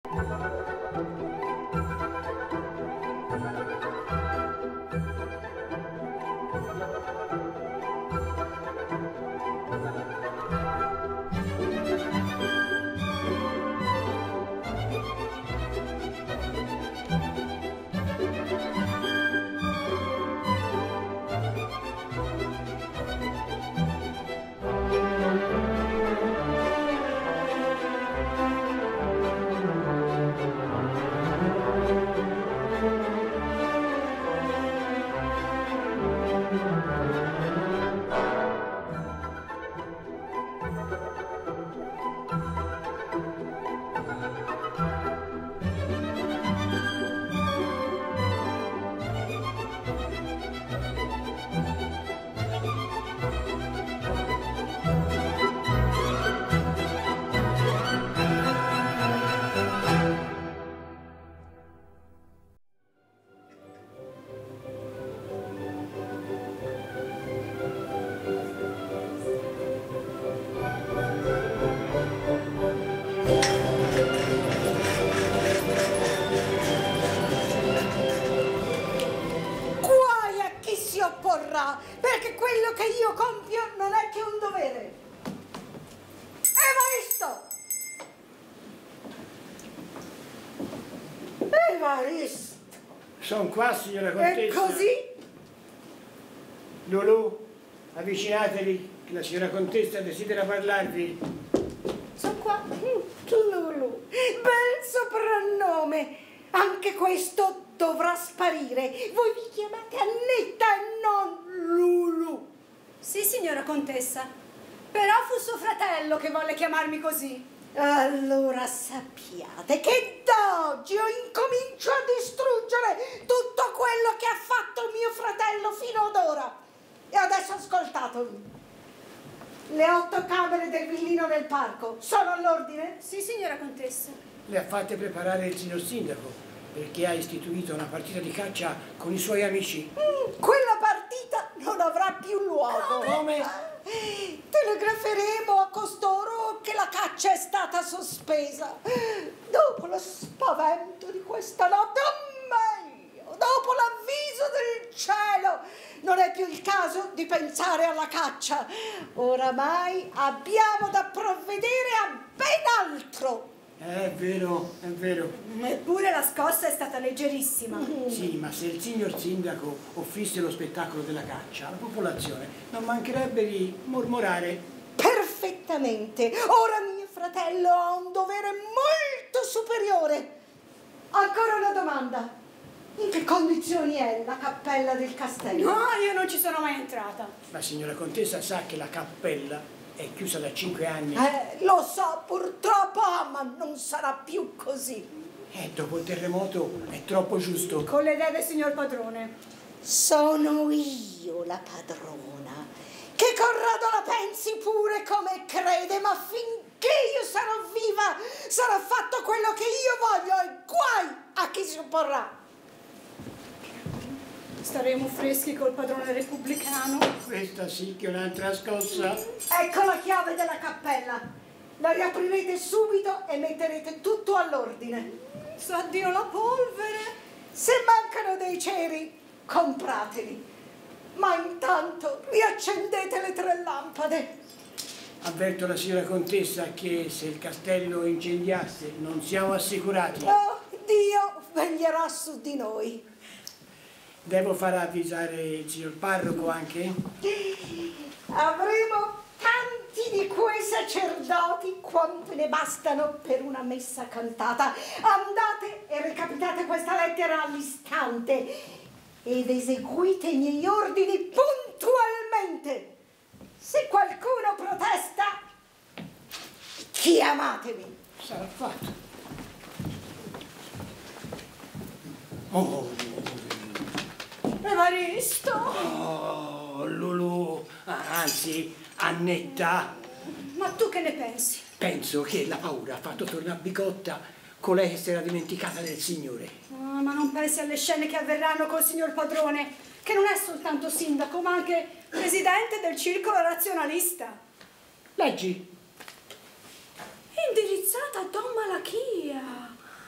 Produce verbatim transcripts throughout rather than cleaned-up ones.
Perché quello che io compio non è che un dovere. Evaristo! Evaristo! Sono qua, signora contessa. E così? Lulù, avvicinatevi, che la signora contessa desidera parlarvi. Sono qua. Lulù, bel soprannome. Anche questo dovrà sparire. Voi vi chiamate Annetta e non Lulù. Sì, signora contessa. Però fu suo fratello che volle chiamarmi così. Allora sappiate che da oggi io incomincio a distruggere tutto quello che ha fatto mio fratello fino ad ora. E adesso ascoltatemi. Le otto camere del villino del parco sono all'ordine? Sì, signora contessa. Le ha fatte preparare il signor sindaco, perché ha istituito una partita di caccia con i suoi amici. Mm, quella partita non avrà più luogo. Come? Telegraferemo a costoro che la caccia è stata sospesa. Dopo lo spavento di questa notte, oh mio, dopo l'avviso del cielo, non è più il caso di pensare alla caccia. Oramai abbiamo da provvedere a ben altro. È vero, è vero. Eppure la scossa è stata leggerissima. Mm. Sì, ma se il signor sindaco offrisse lo spettacolo della caccia alla popolazione, non mancherebbe di mormorare. Perfettamente. Ora mio fratello ha un dovere molto superiore. Ancora una domanda. In che condizioni è la cappella del castello? No, io non ci sono mai entrata. La signora contessa sa che la cappella è chiusa da cinque anni. Eh, lo so, purtroppo, ma non sarà più così. E dopo il terremoto è troppo giusto. Con le idee del signor padrone. Sono io la padrona. Che Corrado la pensi pure come crede, ma finché io sarò viva sarà fatto quello che io voglio e guai a chi si opporrà. Staremo freschi col padrone repubblicano. Questa sì che è un'altra scossa. Ecco la chiave della cappella. La riaprirete subito e metterete tutto all'ordine. Sa Dio la polvere. Se mancano dei ceri, comprateli. Ma intanto riaccendete le tre lampade. Avverto la signora contessa che se il castello incendiasse non siamo assicurati. Oh, Dio veglierà su di noi. Devo far avvisare il signor parroco anche? Avremo tanti di quei sacerdoti quanto ne bastano per una messa cantata. Andate e recapitate questa lettera all'istante ed eseguite i miei ordini puntualmente. Se qualcuno protesta, chiamatemi. Sarà fatto. Oh. Evaristo! Oh, Lulù, anzi, Annetta. Ma tu che ne pensi? Penso che la paura ha fatto tornare bigotta colei che si era dimenticata del Signore. Oh, ma non pensi alle scene che avverranno col signor padrone, che non è soltanto sindaco, ma anche presidente del circolo razionalista. Leggi. Indirizzata a Don Malachia.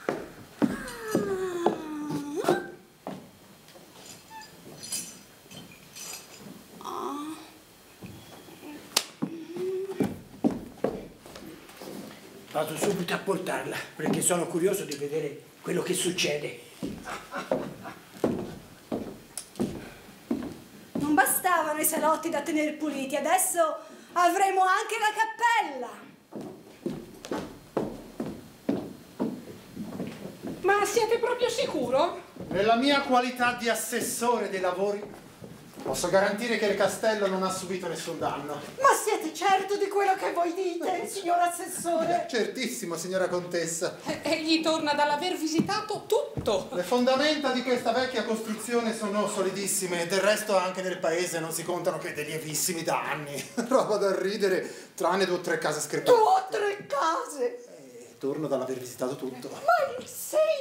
Vado subito a portarla, perché sono curioso di vedere quello che succede. Non bastavano i salotti da tenere puliti, adesso avremo anche la cappella. Ma siete proprio sicuro? Nella mia qualità di assessore dei lavori posso garantire che il castello non ha subito nessun danno. Ma siete certo di quello che voi dite, signor Assessore? Certissimo, signora Contessa. Eh, Egli torna dall'aver visitato tutto. Le fondamenta di questa vecchia costruzione sono solidissime e del resto anche nel paese non si contano che dei lievissimi danni. Roba da ridere, tranne due o tre case screpate. Due o tre case? Eh, torno dall'aver visitato tutto. Ma il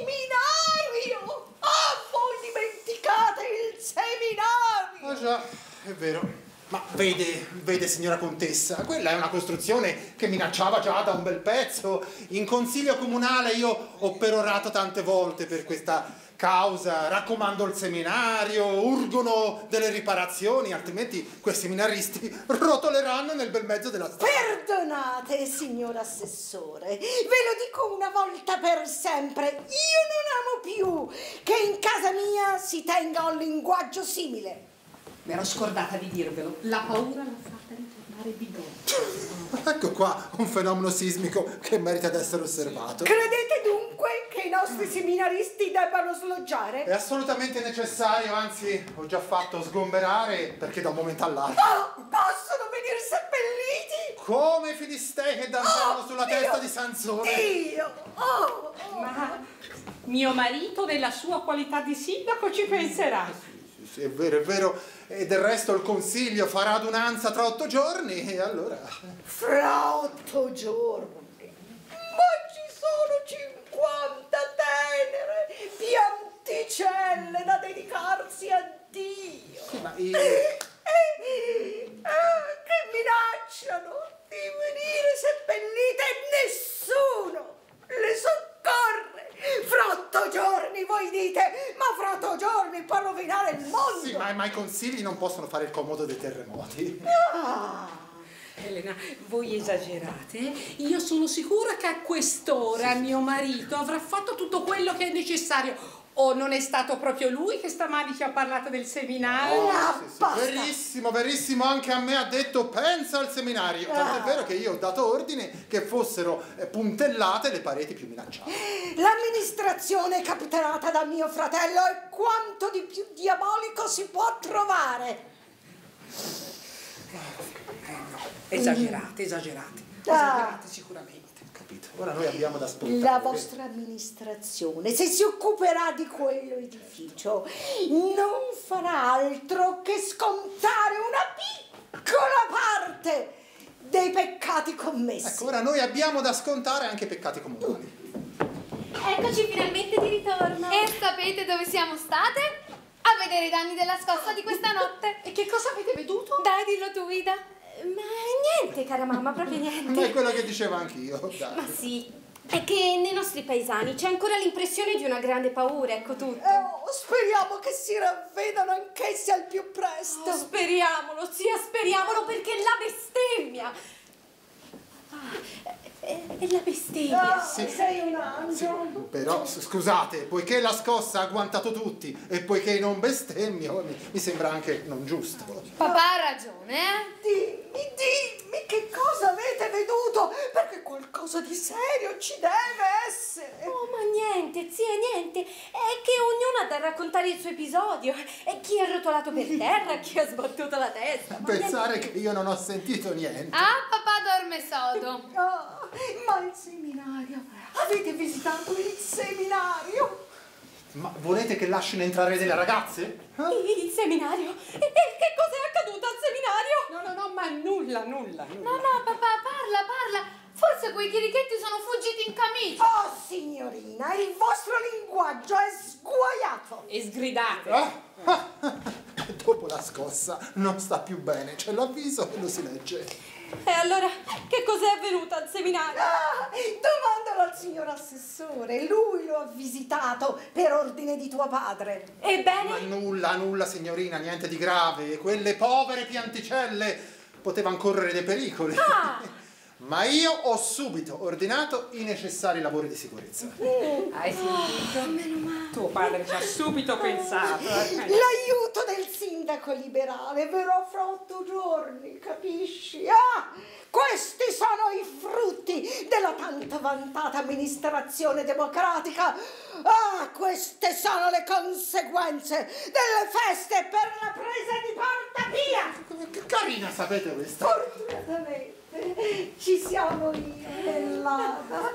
seminario! Ah, voi dimenticate il seminario! Ah già, è vero. Ma vede, vede signora Contessa, quella è una costruzione che minacciava già da un bel pezzo. In consiglio comunale io ho perorato tante volte per questa causa, raccomando il seminario, urgono delle riparazioni, altrimenti quei seminaristi rotoleranno nel bel mezzo della strada. Perdonate, signor Assessore, ve lo dico una volta per sempre, io non amo più che in casa mia si tenga un linguaggio simile. Mi ero scordata di dirvelo. La paura l'ha fatta ritornare bigotto. Ecco qua un fenomeno sismico che merita di essere osservato. Credete dunque che i nostri seminaristi debbano sloggiare? È assolutamente necessario, anzi ho già fatto sgomberare perché da un momento all'altro. Oh, possono venire seppelliti? Come i filistei che danzavano Oh, sulla Dio, testa di Sansone. Dio! Oh, oh. Ma mio marito, nella sua qualità di sindaco, ci penserà. Sì, sì, è vero, è vero. E del resto il consiglio farà adunanza tra otto giorni e allora... Fra otto giorni? Ma ci sono cinquanta tenere pianticelle da dedicarsi a Dio. Sì, ma io... Eh, eh, eh, che minacciano di venire seppellite e nessuno le soccorre. Fra otto giorni voi dite, ma fra otto giorni può rovinare il mondo. Sì, ma, ma i consigli non possono fare il comodo dei terremoti. Ah. Elena, voi esagerate. Io sono sicura che a quest'ora mio marito avrà fatto tutto quello che è necessario. O non è stato proprio lui che stamani ci ha parlato del seminario? Oh, Ah, sì, sì. basta. Verissimo, verissimo, anche a me ha detto pensa al seminario. Tant'è Ah. vero che io ho dato ordine che fossero eh, puntellate le pareti più minacciate. L'amministrazione capitanata da mio fratello è quanto di più diabolico si può trovare. Esagerate, esagerate. Ah. Esagerate sicuramente. Capito? Ora noi abbiamo da aspettare. La vostra amministrazione, se si occuperà di quello edificio, non farà altro che scontare una piccola parte dei peccati commessi. Ecco, ora noi abbiamo da scontare anche i peccati comunali. Eccoci finalmente di ritorno. E sapete dove siamo state? A vedere i danni della scossa di questa notte. E che cosa avete veduto? Dai, dillo tu, Ida. Ma niente, cara mamma, proprio niente. Ma è quello che dicevo anch'io. Dai. Ma sì, è che nei nostri paesani c'è ancora l'impressione di una grande paura, ecco tutto. Oh, speriamo che si ravvedano anch'essi al più presto. Oh, speriamolo, zia, speriamolo, perché la bestemmia. Ah, è, è la bestemmia. Ah, Sì. sei un Sì, angelo. però s- scusate, poiché la scossa ha agguantato tutti e poiché non bestemmio, mi, mi sembra anche non giusto. Papà ha ragione, eh? Dimmi, dimmi che cosa avete veduto, perché qualcosa di serio ci deve essere. Oh, ma niente, zia, niente. È che ognuno ha da raccontare il suo episodio. E chi ha rotolato per terra, chi ha sbattuto la testa. Ma Pensare niente. che io non ho sentito niente. Ah, papà dorme sodo. Ah, ma il seminario, avete visitato il seminario? Ma volete che lasciano entrare delle ragazze? Eh? Il seminario? E che cosa è accaduto al seminario? No, no, no, ma nulla, nulla, nulla. No, no, papà, parla, parla. Forse quei chirichetti sono fuggiti in camicia. Oh, signorina, il vostro linguaggio è sguaiato. E sgridate. Ah, ah, ah. Dopo la scossa non sta più bene, c'è l'avviso e lo si legge. E allora, che cos'è avvenuto al seminario? Ah, domandalo al signor assessore, lui lo ha visitato per ordine di tuo padre. Ma Ebbene, nulla, nulla signorina, niente di grave. Quelle povere pianticelle potevano correre dei pericoli. Ah! Ma io ho subito ordinato i necessari lavori di sicurezza. Hai sentito? Meno male. Tuo padre ci ha subito pensato. L'aiuto del sindaco liberale verrà fra otto giorni, capisci? Ah, questi sono i frutti della tanto vantata amministrazione democratica. Ah, queste sono le conseguenze delle feste per la presa di Porta Pia. Che carina, sapete questa? Fortunatamente ci siamo io e l'Ada.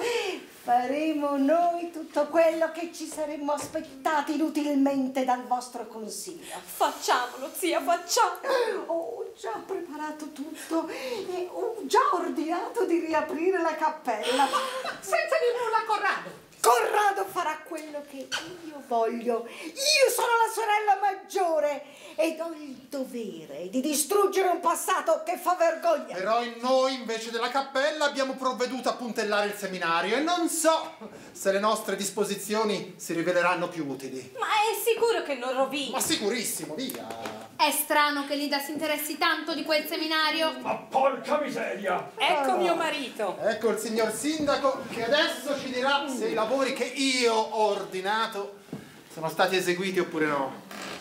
Faremo noi tutto quello che ci saremmo aspettati inutilmente dal vostro consiglio. Facciamolo, zia, facciamo. Ho già preparato tutto e ho già ordinato di riaprire la cappella. Senza dir nulla a Corrado. Corrado farà quello che io voglio. Io sono la sorella maggiore ed ho il dovere di distruggere un passato che fa vergogna. Però in noi, invece della cappella, abbiamo provveduto a puntellare il seminario e non so se le nostre disposizioni si riveleranno più utili. Ma è sicuro che non rovini? Ma sicurissimo, via! È strano che Lida si interessi tanto di quel seminario. Ma porca miseria! Ecco mio marito. Ecco il signor sindaco che adesso ci dirà se i lavori che io ho ordinato sono stati eseguiti oppure no.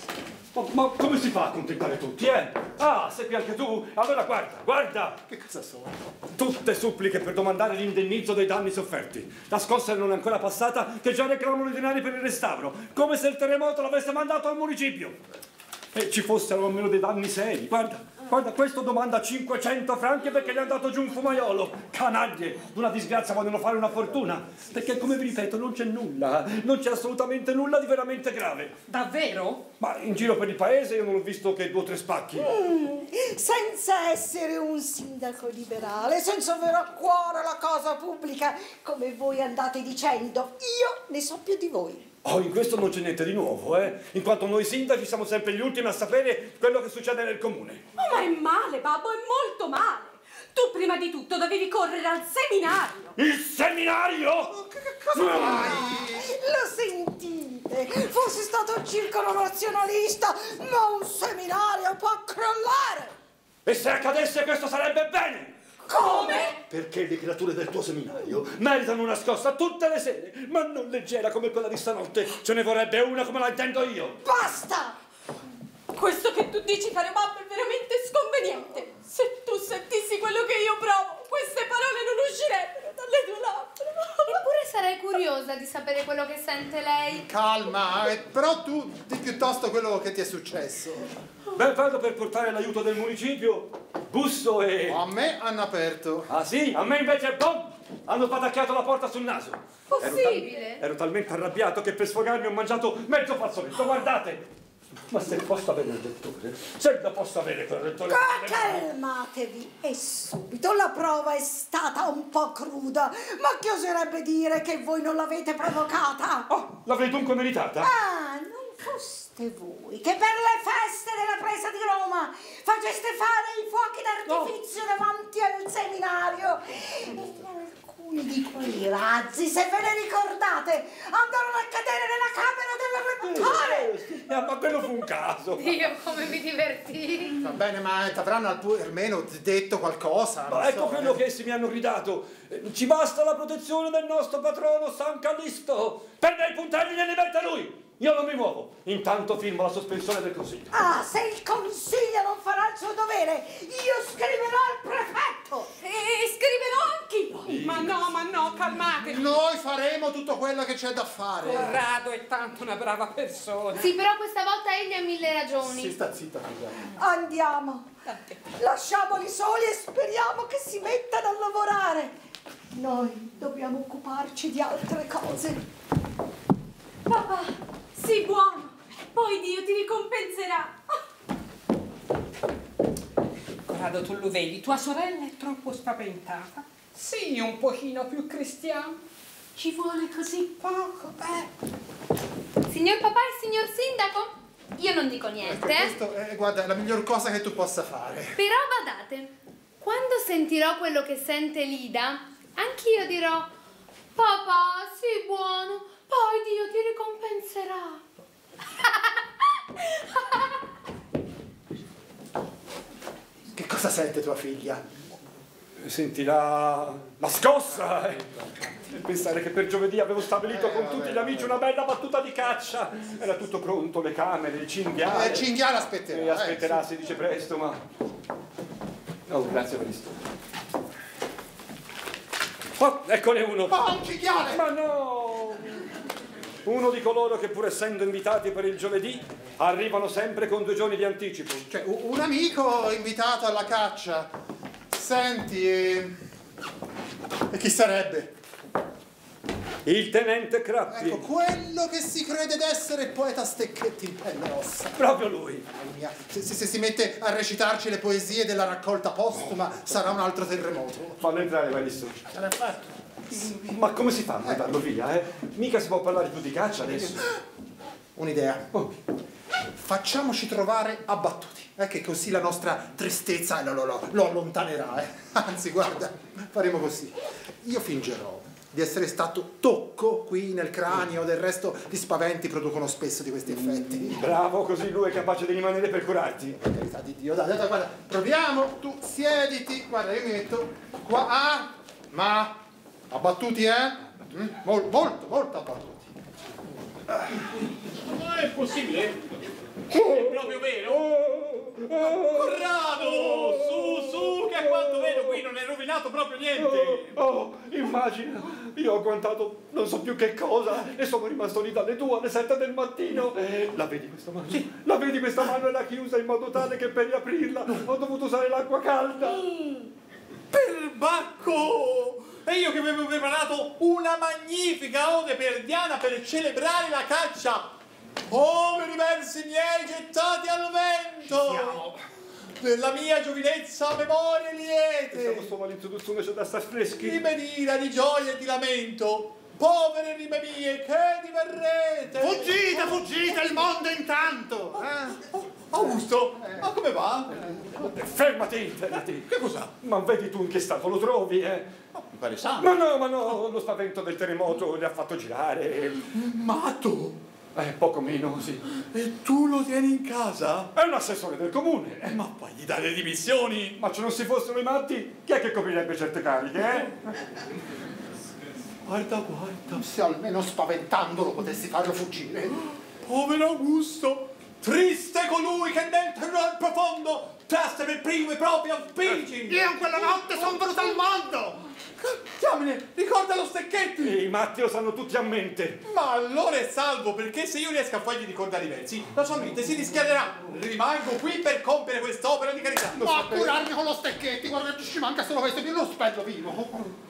Ma, ma come si fa a accontentare tutti, eh? Ah, sei qui anche tu? Allora guarda, guarda! Che cosa sono? Tutte suppliche per domandare l'indennizzo dei danni sofferti. La scossa non è ancora passata che già reclamano i denari per il restauro, come se il terremoto l'avesse mandato al municipio. E ci fossero almeno dei danni seri. Guarda, guarda, questo domanda cinquecento franchi perché gli è andato giù un fumaiolo. Canaglie, d'una disgrazia vogliono fare una fortuna. Perché, come vi ripeto, non c'è nulla, non c'è assolutamente nulla di veramente grave. Davvero? Ma in giro per il paese io non ho visto che due o tre spacchi. Mm, senza essere un sindaco liberale, senza avere a cuore la cosa pubblica, come voi andate dicendo, io ne so più di voi. Oh, in questo non c'è niente di nuovo, eh? In quanto noi sindaci siamo sempre gli ultimi a sapere quello che succede nel comune. Oh, ma è male, babbo, è molto male. Tu prima di tutto dovevi correre al seminario. Il seminario? Che cosa fai? Lo sentite? Fosse stato un circolo nazionalista, ma un seminario può crollare. E se accadesse questo sarebbe bene! Come? Perché le creature del tuo seminario meritano una scossa tutte le sere, ma non leggera come quella di stanotte. Ce ne vorrebbe una come la intendo io. Basta! Questo che tu dici, caro babbo, è veramente sconveniente. Se tu sentissi quello che io provo, queste parole non uscirebbero dalle tue labbra. Eppure sarei curiosa di sapere quello che sente lei. Calma, eh, però tu di piuttosto quello che ti è successo. Beh, vado per portare l'aiuto del municipio, busso e... A me hanno aperto. Ah sì? A me invece, bom! Hanno patacchiato la porta sul naso. Possibile? Ero, tal- ero talmente arrabbiato che per sfogarmi ho mangiato mezzo fazzoletto, guardate! Ma se posso avere il lettore, se lo posso avere quel lettore... Calmatevi e subito, la prova è stata un po' cruda, ma chi oserebbe dire che voi non l'avete provocata? Oh, l'avrei dunque meritata? Ah, non foste voi che per le feste della presa di Roma faceste fare i fuochi d'artificio no. davanti al seminario e alcuni di quei razzi, se ve ne ricordate, andarono a cadere nella camera del rettore. Eh, ma quello fu un caso. Dio, come mi divertì. Va bene, ma ti avranno almeno detto qualcosa. Ma ecco so, quello eh. che essi mi hanno gridato. Ci basta la protezione del nostro patrono San Callisto. Prenda i puntelli e li mette lui. Io non mi muovo. Intanto firmo la sospensione del consiglio. Ah, se il consiglio non farà il suo dovere, io scriverò al prefetto. E scriverò anch'io. Ma no, ma no, calmatevi. Noi faremo tutto quello che c'è da fare. Corrado è tanto una brava persona. Sì, però questa volta egli ha mille ragioni. Si sta zitta, figa. Andiamo. Lasciamoli soli e speriamo che si mettano a lavorare. Noi dobbiamo occuparci di altre cose. Papà, sii buono, poi Dio ti ricompenserà. Corrado, tu lo vedi, tua sorella è troppo spaventata. Sii un pochino più cristiano. Ci vuole così poco, beh. Signor papà e signor sindaco, io non dico niente. Ecco, questo è, guarda, è la miglior cosa che tu possa fare. Però badate, quando sentirò quello che sente Lida, anch'io dirò: papà, sii buono, poi Dio ti ricompenserà. Che cosa sente tua figlia? Senti la, la scossa, eh. E pensare che per giovedì avevo stabilito Eh, con vabbè, tutti gli vabbè. amici una bella battuta di caccia. Era tutto pronto, le camere, il cinghiale. Eh, il cinghiale aspetterà. E eh, aspetterà, sì. si dice presto, ma... Oh, grazie Cristo. Oh, eccone uno. Ma un cinghiale! Ma no! Uno di coloro che pur essendo invitati per il giovedì arrivano sempre con due giorni di anticipo. Cioè, u- un amico invitato alla caccia. Senti, e... e chi sarebbe? Il tenente Crappi. Ecco, quello che si crede d'essere il poeta Stecchetti in pelle e ossa. Proprio lui. Mamma mia, se, se- se si mette a recitarci le poesie della raccolta postuma sarà un altro terremoto. Fallo entrare, Evaristo. Ce l'ha fatto. Ma come si fa a mandarlo via, eh? Mica si può parlare più di caccia adesso. Un'idea. Oh. Facciamoci trovare abbattuti, eh, che così la nostra tristezza lo, lo- lo- lo allontanerà. Eh. Anzi, guarda, faremo così. Io fingerò di essere stato tocco qui nel cranio, del resto gli spaventi producono spesso di questi effetti. Bravo, così lui è capace di rimanere per curarti. Per carità di Dio, dai, dai, guarda, proviamo, tu siediti, guarda, io mi metto qua, ah, ma abbattuti, eh? Mm? Mol- molto, molto abbattuti. Ma è possibile? È proprio vero? Corrado! Su, su, che a quanto vedo qui non è rovinato proprio niente! Oh, oh, immagina, io ho agguantato non so più che cosa e sono rimasto lì dalle due alle sette del mattino. La vedi questa mano? Sì. La vedi questa mano? Era chiusa in modo tale che per riaprirla ho dovuto usare l'acqua calda. Perbacco! E io che avevo preparato una magnifica ode per Diana per celebrare la caccia! Poveri versi miei gettati al vento! Della mia giovinezza memorie liete! Siamo solo all'introduzione, c'è da star freschi. Rime d'ira, di gioia e di lamento! Povere rime mie, che diverrete! Fuggite, fuggite, il mondo intanto! Eh? Oh, Augusto, ma come va? Fermati, fermati. Che cos'ha? Ma vedi tu in che stato lo trovi, eh? Mi pare sano. Ma no, ma no, lo spavento del terremoto le ha fatto girare. Matto! Eh, poco meno, sì. E tu lo tieni in casa? È un assessore del comune. Eh, ma fagli dare le dimissioni! Ma se non si fossero i matti, chi è che coprirebbe certe cariche, eh? Guarda, guarda. Se almeno spaventandolo potessi farlo fuggire. Povero Augusto! Triste colui che nel terror profondo testa per primo i propri auspici! Io in quella notte sono venuto al mondo! Diamine, ricorda lo Stecchetti! E i matti lo sanno tutti a mente. Ma allora è salvo, perché se io riesco a fargli ricordare i versi, la sua mente si rischiarerà. Rimango qui per compiere quest'opera di carità. Ma a curarmi con lo Stecchetti, guarda, ci manca solo questo, io lo spello vivo.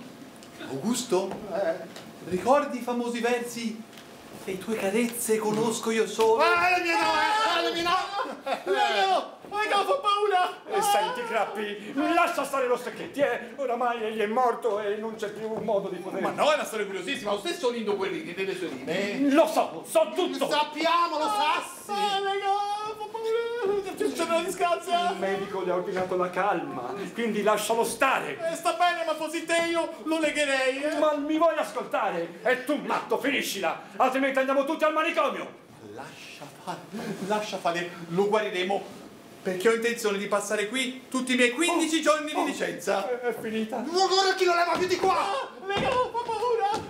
Augusto, Eh. ricordi i famosi versi? Le tue carezze conosco io solo. Ah, le mie no, eh, le mie no! No, no, ma che ho paura! E senti, Crappi, lascia stare lo Stecchetti, eh? Oramai egli è morto e non c'è più un modo di poter... Ma no, è una storia curiosissima, lo stesso Lindo Guerrini delle sue rime. Lo so, so tutto! Sappiamo, lo sassi! Ah, raga, fa paura, c'è una disgrazia. Il medico le ha ordinato la calma, quindi lascialo stare! Eh, sta bene, ma fossi te io lo legherei. Eh. Ma mi vuoi ascoltare? E tu, matto, finiscila! Altrimenti andiamo tutti al manicomio! Lascia fare, lascia fare, lo guariremo. Perché ho intenzione di passare qui tutti i miei quindici oh, giorni oh, di licenza. È, è finita. Ancora chi lo leva più di qua? Ah, raga, fa paura.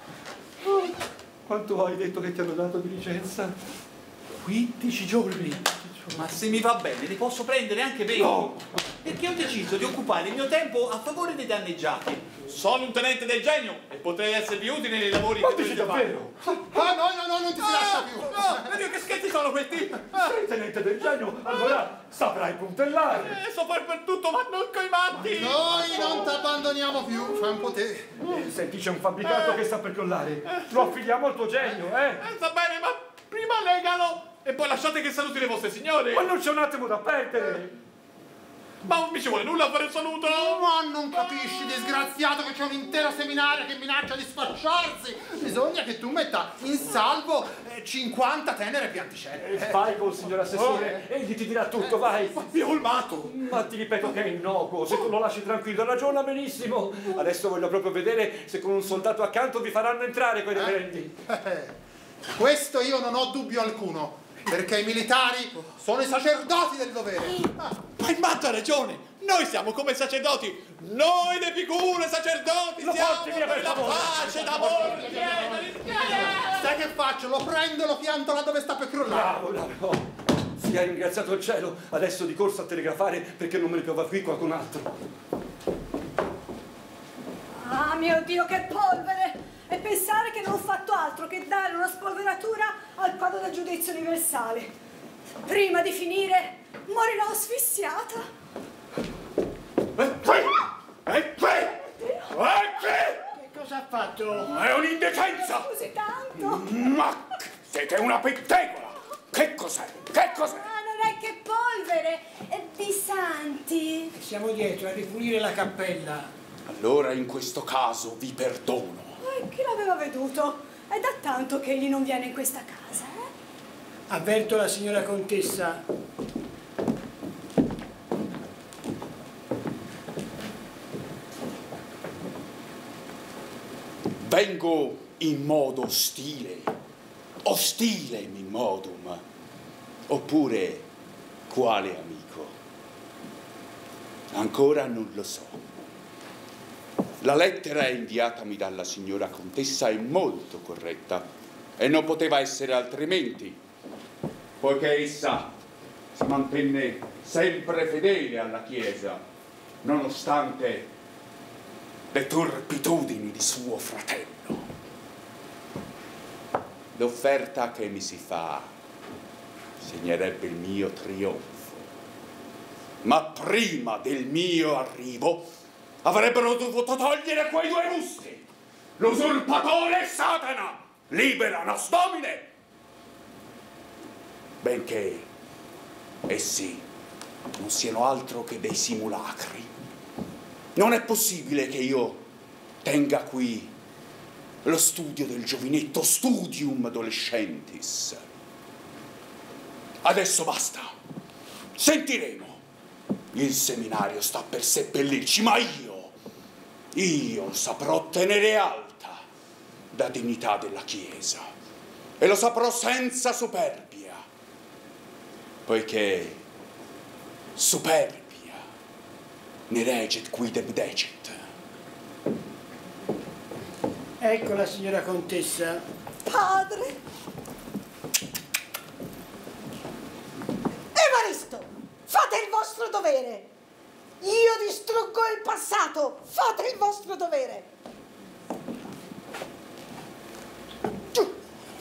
Oh, quanto hai detto che ti hanno dato di licenza? quindici giorni. Ma se mi va bene, ne posso prendere anche venti. No. Perché ho deciso di occupare il mio tempo a favore dei danneggiati. Sono un tenente del genio e potrei esservi utile nei lavori Ma che dici dovete fare. davvero? Ah, no, no, no, non ti si lascia più! No, vedi che scherzi sono questi? Ah, Sei tenente del genio, allora saprai puntellare. eh, so far per tutto, ma non coi matti. Noi non ti abbandoniamo più, fai un po' te. Eh, senti, c'è un fabbricato che sta per crollare. Lo affidiamo al tuo genio, eh? Eh, sta bene, ma prima legalo e poi lasciate che saluti le vostre signore. Ma non c'è un attimo da perdere. Ma non mi ci vuole nulla a fare il saluto. Ma non capisci, disgraziato, che c'è un intero seminario che minaccia di sfasciarsi. Bisogna che tu metta in salvo eh, cinquanta tenere pianticelle. E fai col signor assessore, egli ti dirà tutto, vai. Io il matto. Ma ti ripeto che è innocuo, se tu lo lasci tranquillo ragiona benissimo. Adesso voglio proprio vedere se con un soldato accanto vi faranno entrare quei reverendi. Eh, questo io non ho dubbio alcuno. perché i militari sono i sacerdoti del dovere. Ah, ma il matto ha ragione. Noi siamo come sacerdoti. Noi le figure sacerdoti Lo siamo porti via, per per la favore. pace d'amore. Sai che faccio? Lo prendo e lo pianto là dove sta per crollare. Bravo, bravo. Sia ringraziato il cielo. Adesso di corsa a telegrafare perché non me ne piova qui qualcun altro. Ah, mio Dio, che polvere! E pensare che non ho fatto altro che dare una spolveratura al quadro del giudizio universale. Prima di finire, morirò asfissiata. E qui! E qui! E qui! Che cosa ha fatto? È un'indecenza! Scusi tanto. Ma siete una pettegola! Che cos'è? Che cos'è? Ah, non è che polvere, è di santi. Siamo dietro a ripulire la cappella. Allora in questo caso vi perdono. Eh, chi l'aveva veduto? È da tanto che egli non viene in questa casa, eh? Avverto la signora contessa. Vengo in modo ostile, ostile in modum, oppure quale amico? Ancora non lo so. La lettera inviatami dalla signora contessa è molto corretta e non poteva essere altrimenti, poiché essa si mantenne sempre fedele alla Chiesa, nonostante le turpitudini di suo fratello. L'offerta che mi si fa segnerebbe il mio trionfo, ma prima del mio arrivo avrebbero dovuto togliere quei due busti, l'usurpatore e Satana, libera nos domine, benché essi non siano altro che dei simulacri. Non è possibile che io tenga qui lo studio del giovinetto, studium adolescentis. Adesso basta, sentiremo. Il seminario sta per seppellirci, ma io, io saprò tenere alta la dignità della Chiesa e lo saprò senza superbia, poiché superbia ne regit quidem decet. Ecco la signora contessa. Padre! Evaristo, fate il vostro dovere! Io distruggo il passato, fate il vostro dovere! Giù!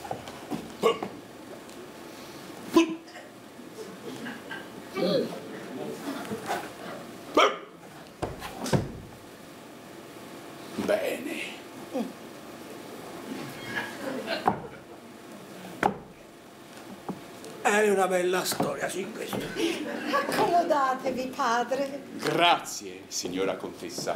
Bene. È una bella storia, sì, questo. Accomodatevi, padre. Grazie, signora contessa.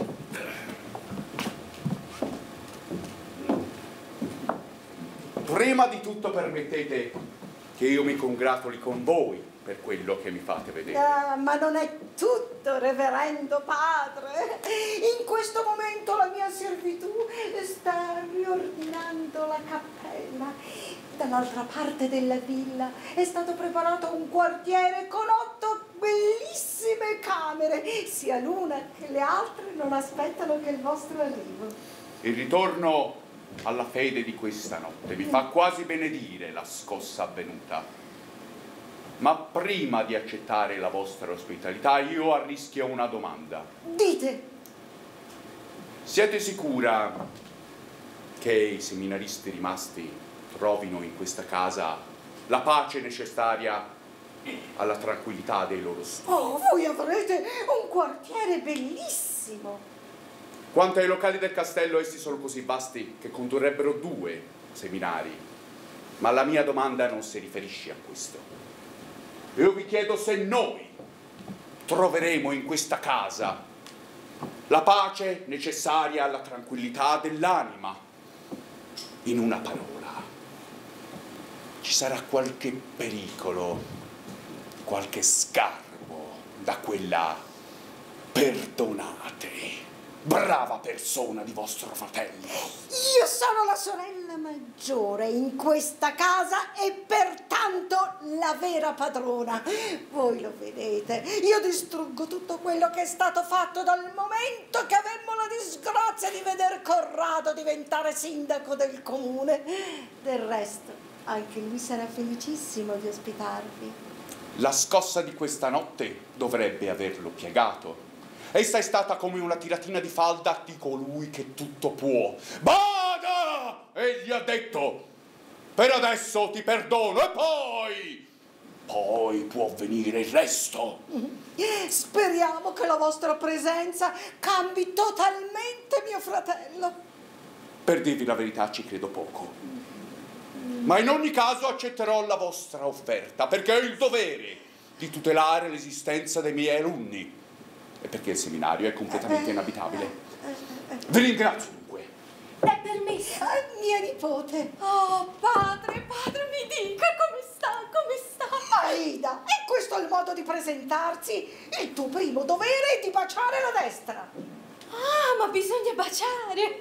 Prima di tutto permettete che io mi congratuli con voi per quello che mi fate vedere. Ah, ma non è tutto, reverendo padre. In questo momento la mia servitù sta riordinando la cappella. Dall'altra parte della villa è stato preparato un quartiere con otto bellissime camere. Sia l'una che le altre non aspettano che il vostro arrivo. Il ritorno alla fede di questa notte mi fa quasi benedire la scossa avvenuta. Ma prima di accettare la vostra ospitalità io arrischio una domanda. Dite! Siete sicura che i seminaristi rimasti trovino in questa casa la pace necessaria alla tranquillità dei loro studi? Oh, voi avrete un quartiere bellissimo! Quanto ai locali del castello, essi sono così vasti che condurrebbero due seminari, ma la mia domanda non si riferisce a questo. Io vi chiedo se noi troveremo in questa casa la pace necessaria alla tranquillità dell'anima. In una parola, ci sarà qualche pericolo, qualche sgarbo da quella perdonate, brava persona di vostro fratello. Io sono la sorella maggiore in questa casa e pertanto tanto la vera padrona. Voi lo vedete, io distruggo tutto quello che è stato fatto dal momento che avemmo la disgrazia di veder Corrado diventare sindaco del comune. Del resto, anche lui sarà felicissimo di ospitarvi. La scossa di questa notte dovrebbe averlo piegato. Essa è stata come una tiratina di falda di colui che tutto può. Bada! Egli ha detto: per adesso ti perdono e poi... Poi può venire il resto. Speriamo che la vostra presenza cambi totalmente mio fratello. Per dirvi la verità ci credo poco. Ma in ogni caso accetterò la vostra offerta, perché ho il dovere di tutelare l'esistenza dei miei alunni e perché il seminario è completamente inabitabile. Vi ringrazio dunque. È permesso. Ah, mia nipote. Oh, padre, padre, mi dica come sta, come sta. Aida, e questo è il modo di presentarsi? Il tuo primo dovere è di baciare la destra. Ah, ma bisogna baciare.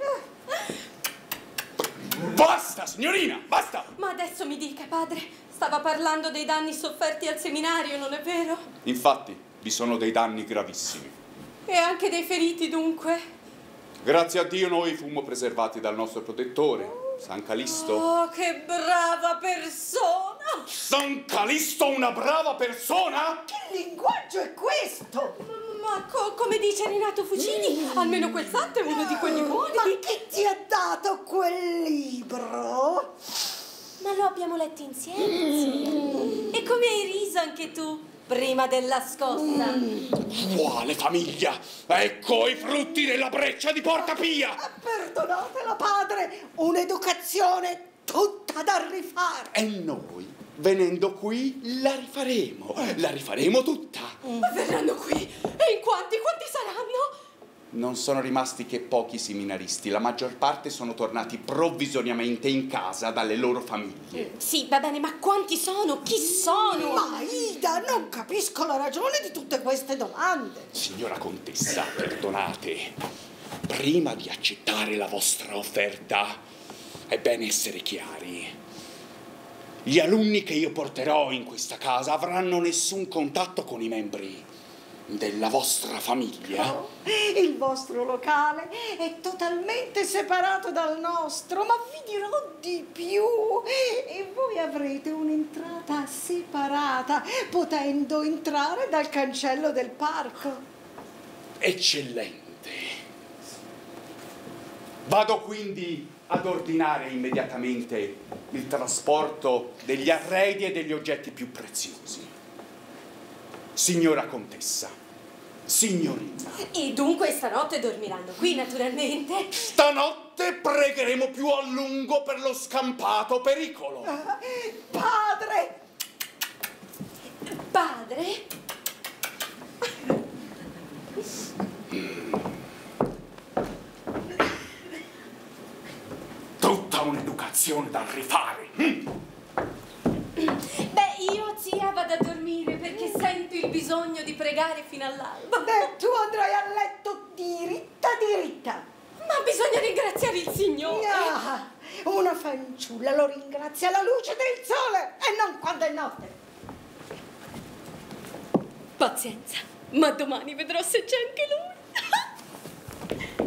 Basta, signorina, basta! Ma adesso mi dica, padre, stava parlando dei danni sofferti al seminario, non è vero? Infatti, vi sono dei danni gravissimi. E anche dei feriti, dunque? Grazie a Dio noi fummo preservati dal nostro protettore, San Calisto. Oh, che brava persona! San Calisto, una brava persona? Che linguaggio è questo? Ma co come dice Renato Fucini, almeno quel santo è uno di quelli buoni. Ma chi ti ha dato quel libro? Ma lo abbiamo letto insieme. Mm. E come hai riso anche tu, prima della scossa? Mm. Quale famiglia? Ecco i frutti della breccia di Porta Pia! Perdonatela, padre, un'educazione tutta da rifare. E noi, venendo qui, la rifaremo. La rifaremo tutta. Ma verranno qui? E in quanti? Quanti saranno? Non sono rimasti che pochi seminaristi. La maggior parte sono tornati provvisoriamente in casa dalle loro famiglie. Sì, va bene, ma quanti sono? Chi sono? Ma Ida, non capisco la ragione di tutte queste domande. Signora Contessa, perdonate. Prima di accettare la vostra offerta, è bene essere chiari. Gli alunni che io porterò in questa casa avranno nessun contatto con i membri della vostra famiglia. Oh, il vostro locale è totalmente separato dal nostro, ma vi dirò di più. E voi avrete un'entrata separata, potendo entrare dal cancello del parco. Eccellente. Vado quindi ad ordinare immediatamente il trasporto degli arredi e degli oggetti più preziosi. Signora Contessa, signorina. E dunque stanotte dormiranno qui, naturalmente. Stanotte pregheremo più a lungo per lo scampato pericolo. Uh, padre! Padre? Mm. Tutta un'educazione da rifare. Mm. Beh, io, zia, vado a dormire perché sento il bisogno di pregare fino all'alba. Beh, tu andrai a letto diritta diritta. Ma bisogna ringraziare il Signore. Ah, una fanciulla lo ringrazia alla luce del sole e non quando è notte. Pazienza, ma domani vedrò se c'è anche lui.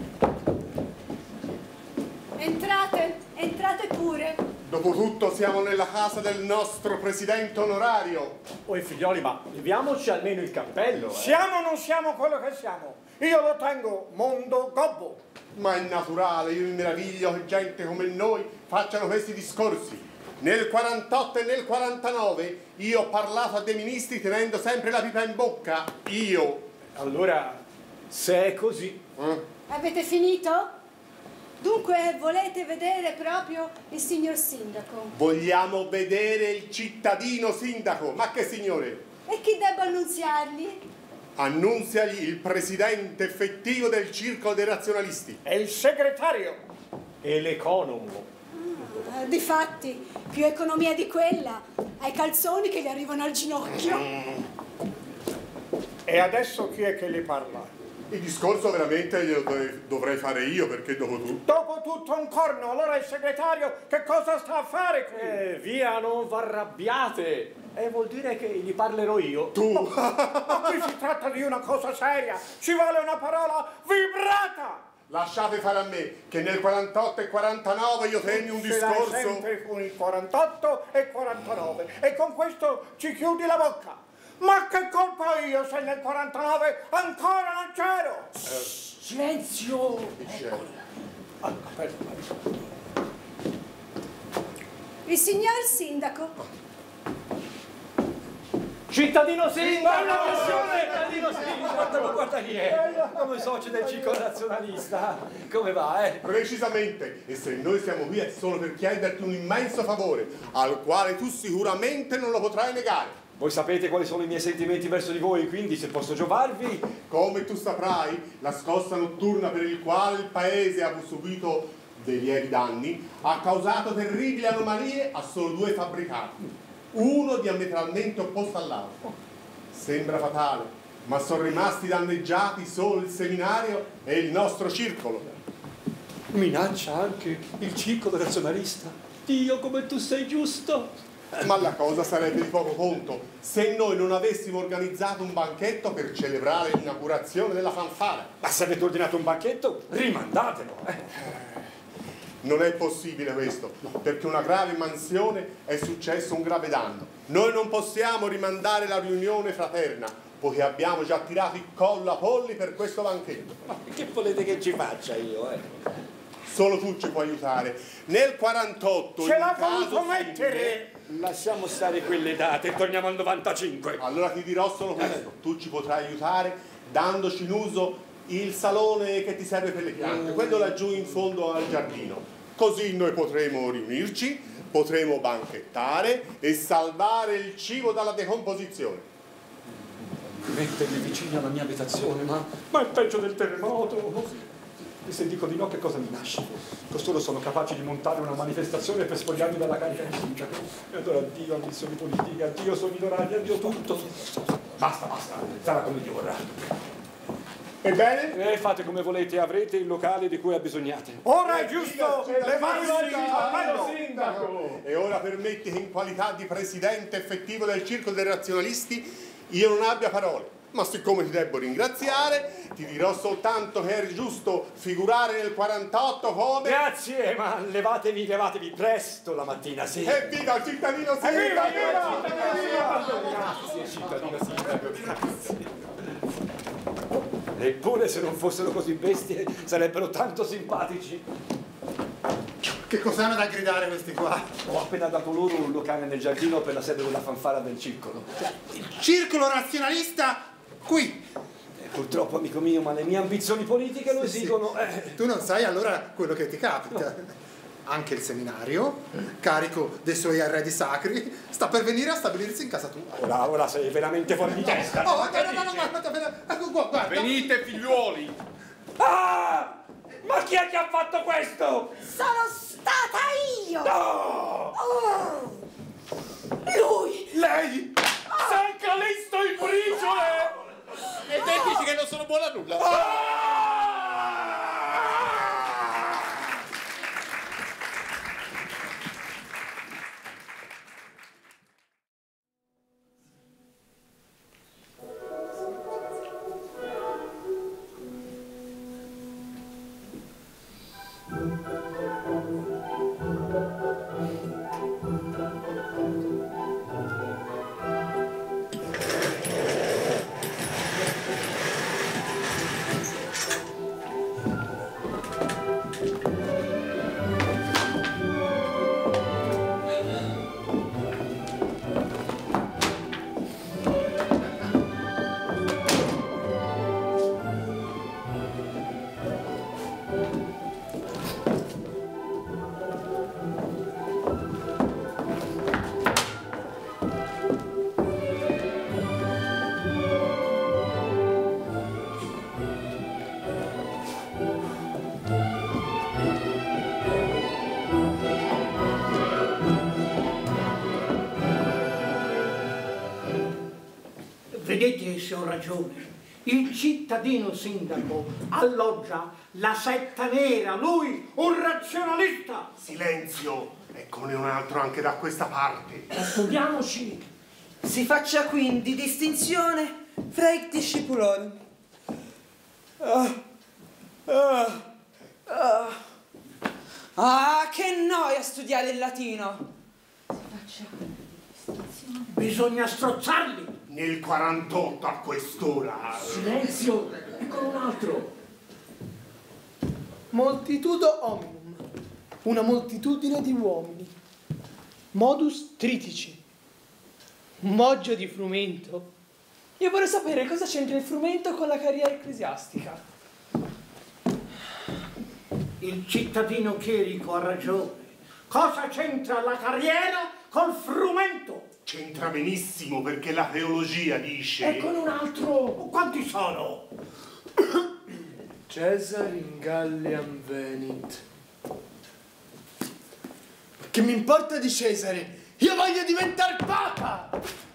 Entrate, entrate pure. Dopotutto siamo nella casa del nostro presidente onorario. Oi figlioli, ma leviamoci almeno il cappello. Eh. Siamo o non siamo quello che siamo? Io lo tengo mondo gobbo. Ma è naturale, io mi meraviglio che gente come noi facciano questi discorsi. Nel quarantotto e nel quarantanove io ho parlato a dei ministri tenendo sempre la pipa in bocca. Io. Allora, se è così... Eh? Avete finito? Dunque volete vedere proprio il signor sindaco? Vogliamo vedere il cittadino sindaco. Ma che signore? E chi debbo annunziargli? Annunziagli il presidente effettivo del circolo dei razionalisti. È il segretario. E l'economo. Ah, difatti, più economia di quella. Ai calzoni che gli arrivano al ginocchio. E adesso chi è che le parla? il discorso veramente glielo dov- dovrei fare io, perché dopo tutto... Dopo tutto un corno, allora il segretario che cosa sta a fare qui? Eh, via, non v'arrabbiate. E eh, vuol dire che gli parlerò io. Tu? Ma qui si tratta di una cosa seria, ci vuole una parola vibrata. Lasciate fare a me, che nel quarantotto e quarantanove io tenni un discorso... sempre con il quarantotto e quarantanove, e con questo ci chiudi la bocca. Ma che colpa ho io se nel quarantanove ancora non c'ero? Eh, silenzio! Il signor sindaco. Cittadino sindaco! Cittadino sindaco! Guarda chi è! Come socio del Circolo Nazionalista! Come va, eh? Precisamente, e se noi siamo qui è solo per chiederti un immenso favore, al quale tu sicuramente non lo potrai negare. Voi sapete quali sono i miei sentimenti verso di voi, quindi se posso giovarvi... Come tu saprai, la scossa notturna per il quale il paese ha subito dei lievi danni ha causato terribili anomalie a solo due fabbricati, uno diametralmente opposto all'altro. Sembra fatale, ma sono rimasti danneggiati solo il seminario e il nostro circolo. Minaccia anche il Circolo Nazionalista. Dio, come tu sei giusto! Ma la cosa sarebbe di poco conto se noi non avessimo organizzato un banchetto per celebrare l'inaugurazione della fanfara. Ma se avete ordinato un banchetto, rimandatelo! Eh. Non è possibile questo, perché una grave mansione è successo un grave danno. Noi non possiamo rimandare la riunione fraterna, poiché abbiamo già tirato il collo a polli per questo banchetto. Ma che volete che ci faccia io, eh? Solo tu ci puoi aiutare. Nel quarantotto... Ce l'ha voluto mettere! Lasciamo stare quelle date e torniamo al novantacinque. Allora ti dirò solo questo. Tu ci potrai aiutare dandoci in uso il salone che ti serve per le piante, quello laggiù in fondo al giardino. Così noi potremo riunirci, potremo banchettare e salvare il cibo dalla decomposizione. Mettermi vicino alla mia abitazione, ma, ma è peggio del terremoto. E se dico di no, che cosa mi nasce? Costoro sono capaci di montare una manifestazione per spogliarmi dalla carica di sindaco. E allora addio ambizioni politiche, addio sogni dorati, addio tutto. Basta, basta, sarà come Dio vorrà. Ebbene? E fate come volete, avrete il locale di cui abbisognate. Ora è giusto levarsi il cappello! Sindaco! E ora permetti che in qualità di presidente effettivo del Circolo dei Razionalisti io non abbia parole. Ma siccome ti debbo ringraziare, ti dirò soltanto che è giusto figurare nel quarantotto come... Grazie, ma levatevi, levatevi presto la mattina, sì. Evviva il cittadino sindaco! Grazie, cittadino sindaco, grazie. Eppure se non fossero così bestie sarebbero tanto simpatici. Che cos'hanno da gridare questi qua? Ho appena dato loro un locale nel giardino per la sede della fanfara del circolo. Il circolo razionalista qui! E purtroppo, amico mio, ma le mie ambizioni politiche lo esigono. Sì, sì. Eh. Tu non sai allora quello che ti capita. No. Anche il seminario, carico dei suoi arredi sacri, sta per venire a stabilirsi in casa tua. Ora, ora sei veramente fuori di testa. Oh, no, no, no, no, guarda, guarda, guarda. Venite, figliuoli! Ah! Ma chi è che ha fatto questo? Sono stata io! No! Oh. Lui! Lei! Ah. San Calisto il briciole! E te dici che non sono buono a nulla? Ah. Vedete se ho ragione. Il cittadino sindaco alloggia la setta nera, lui, un razionalista. Silenzio, eccone un altro anche da questa parte. Nascondiamoci. Si faccia quindi distinzione fra i discepoloni. Ah, ah, ah. ah, che noia studiare il latino! Si faccia distinzione. Bisogna strozzarli. Nel quarantotto a quest'ora. Silenzio, eccolo un altro. Moltitudo hominum, una moltitudine di uomini. Modus tritici. Moggio di frumento. Io vorrei sapere cosa c'entra il frumento con la carriera ecclesiastica. Il cittadino chierico ha ragione. Cosa c'entra la carriera col frumento? C'entra benissimo perché la teologia dice... Eccone un altro. Quanti sono? Cesar in Galliam venit. Che mi importa di Cesare? Io voglio diventare papa!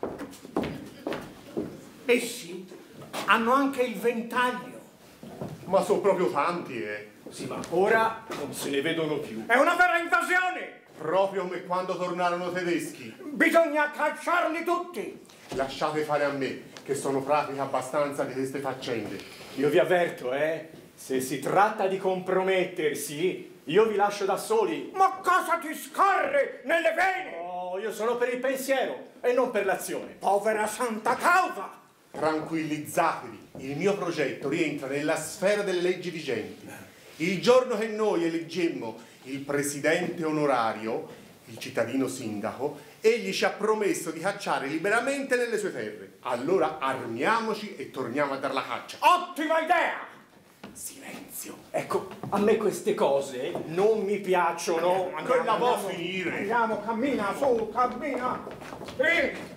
Essi hanno anche il ventaglio. Ma sono proprio tanti, eh. Sì, ma ora non se ne vedono più. È una vera invasione! Proprio come quando tornarono tedeschi. Bisogna cacciarli tutti! Lasciate fare a me, che sono pratica abbastanza di queste faccende. Io vi avverto, eh, se si tratta di compromettersi, io vi lascio da soli. Ma cosa ti scorre nelle vene? Oh, io sono per il pensiero e non per l'azione. Povera santa causa! Tranquillizzatevi, il mio progetto rientra nella sfera delle leggi vigenti. Il giorno che noi eleggemmo il presidente onorario, il cittadino sindaco, egli ci ha promesso di cacciare liberamente nelle sue terre. Allora armiamoci e torniamo a dar la caccia. Ottima idea! Silenzio. Ecco, a me queste cose non mi piacciono. Andiamo, Quella può finire. Andiamo, cammina, su, cammina. Sì.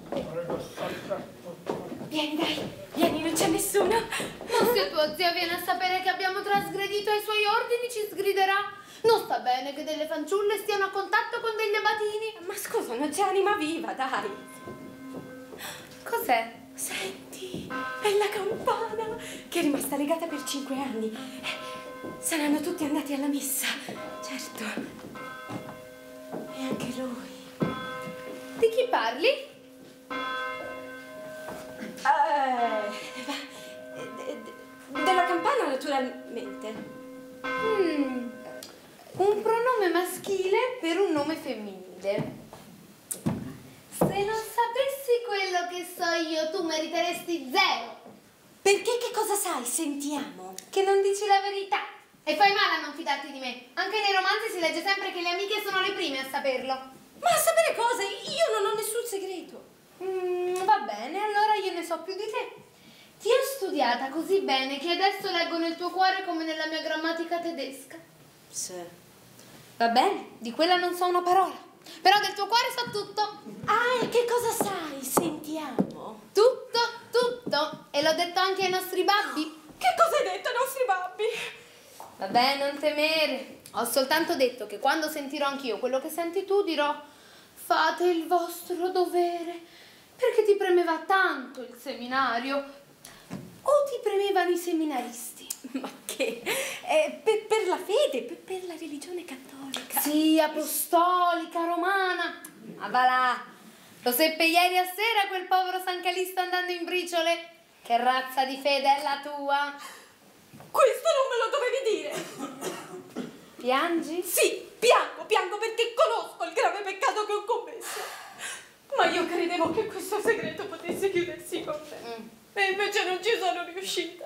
Vieni, dai, vieni, non c'è nessuno. Ma se tuo zio viene a sapere che abbiamo trasgredito ai suoi ordini, ci sgriderà. Non sta bene che delle fanciulle stiano a contatto con degli abatini. Ma scusa, non c'è anima viva, dai. Cos'è? Senti, è la campana che è rimasta legata per cinque anni. Saranno tutti andati alla messa, certo. E anche lui. Di chi parli? Eh, della campana, naturalmente. Mm, un pronome maschile per un nome femminile. Se non sapessi quello che so io, tu meriteresti zero. Perché che cosa sai? Sentiamo. Che non dici la verità. E fai male a non fidarti di me. Anche nei romanzi si legge sempre che le amiche sono le prime a saperlo. Ma a sapere cosa? Io non ho nessun segreto. Mm, va bene, allora io ne so più di te. Ti ho studiata così bene che adesso leggo nel tuo cuore come nella mia grammatica tedesca. Sì. Va bene, di quella non so una parola. Però del tuo cuore so tutto. Ah, e che cosa sai? Sentiamo. Tutto, tutto. E l'ho detto anche ai nostri babbi. Che cosa hai detto ai nostri babbi? Vabbè, non temere. Ho soltanto detto che quando sentirò anch'io quello che senti tu dirò: fate il vostro dovere. Perché ti premeva tanto il seminario? O ti premevano i seminaristi? Ma che? Eh, per, per la fede, per, per la religione cattolica. Sì, apostolica, romana. Ma va là. Lo seppe ieri a sera quel povero San Calisto andando in briciole. Che razza di fede è la tua? Questo non me lo dovevi dire. Piangi? Sì, piango, piango perché conosco il grave peccato che ho commesso. Ma io credevo che questo segreto potesse chiudersi con me. Mm. E invece non ci sono riuscita.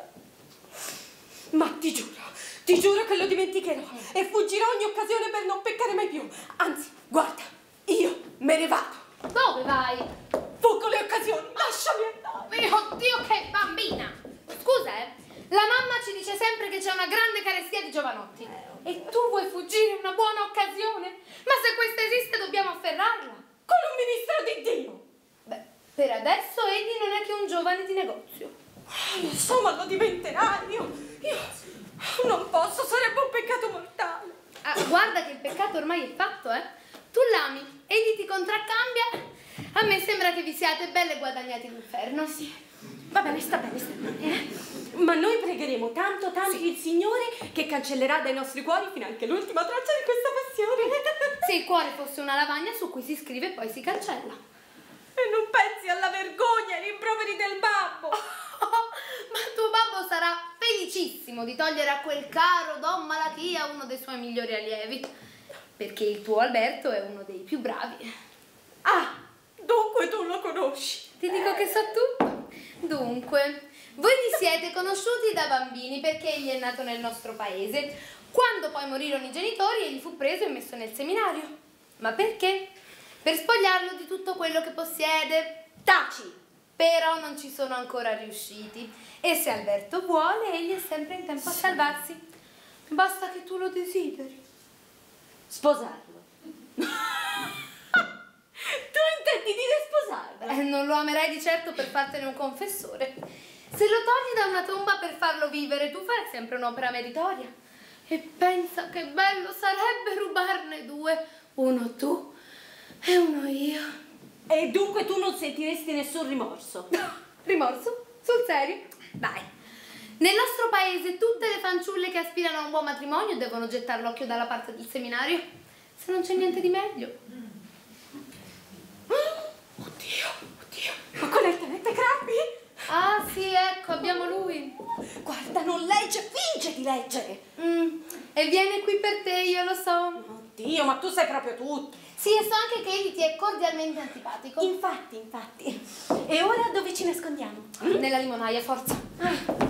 Ma ti giuro, ti giuro che lo dimenticherò mm. e fuggirò ogni occasione per non peccare mai più. Anzi, guarda, io me ne vado. Dove vai? Fuggo le occasioni, lasciami andare. Mio Dio, che bambina! Scusa, eh, la mamma ci dice sempre che c'è una grande carestia di giovanotti. Eh, e tu vuoi fuggire una buona occasione? Ma se questa esiste dobbiamo afferrarla. Con un ministro di Dio. Beh, per adesso egli non è che un giovane di negozio. Insomma, lo diventerà. Io, io non posso, sarebbe un peccato mortale. Ah, guarda che il peccato ormai è fatto, eh. Tu l'ami, egli ti contraccambia. A me sembra che vi siate belle guadagnati l'inferno. Sì, Va bene, sta bene, sta bene. Eh? Ma noi pregheremo tanto, tanto sì. il Signore che cancellerà dai nostri cuori fino anche l'ultima traccia di questa passione. Se il cuore fosse una lavagna su cui si scrive e poi si cancella. E non pensi alla vergogna e ai rimproveri del babbo. Ma tuo babbo sarà felicissimo di togliere a quel caro Don Malachia uno dei suoi migliori allievi, perché il tuo Alberto è uno dei più bravi. Ah, dunque tu lo conosci. Ti dico che so tutto. Dunque, voi vi siete conosciuti da bambini perché egli è nato nel nostro paese. Quando poi morirono i genitori, egli fu preso e messo nel seminario. Ma perché? Per spogliarlo di tutto quello che possiede. Taci! Però non ci sono ancora riusciti. E se Alberto vuole, egli è sempre in tempo a salvarsi. Basta che tu lo desideri. Sposarlo. Tu intendi dire sposarlo? Eh, non lo amerei di certo per fartene un confessore. Se lo togli da una tomba per farlo vivere, tu farai sempre un'opera meritoria. E pensa che bello sarebbe rubarne due. Uno tu e uno io. E dunque tu non sentiresti nessun rimorso? Rimorso? Sul serio? Dai. Nel nostro paese tutte le fanciulle che aspirano a un buon matrimonio devono gettare l'occhio dalla parte del seminario. Se non c'è niente di meglio. Oddio, oddio. Ma qual è il tenente Crabby? Ah sì, ecco, abbiamo lui. Guarda, non legge, finge di leggere. Mm. E viene qui per te, io lo so. Oddio, ma tu sai proprio tutto. Sì, e so anche che egli ti è cordialmente antipatico. Infatti, infatti. E ora dove ci nascondiamo? Nella limonaia, forza. Ah.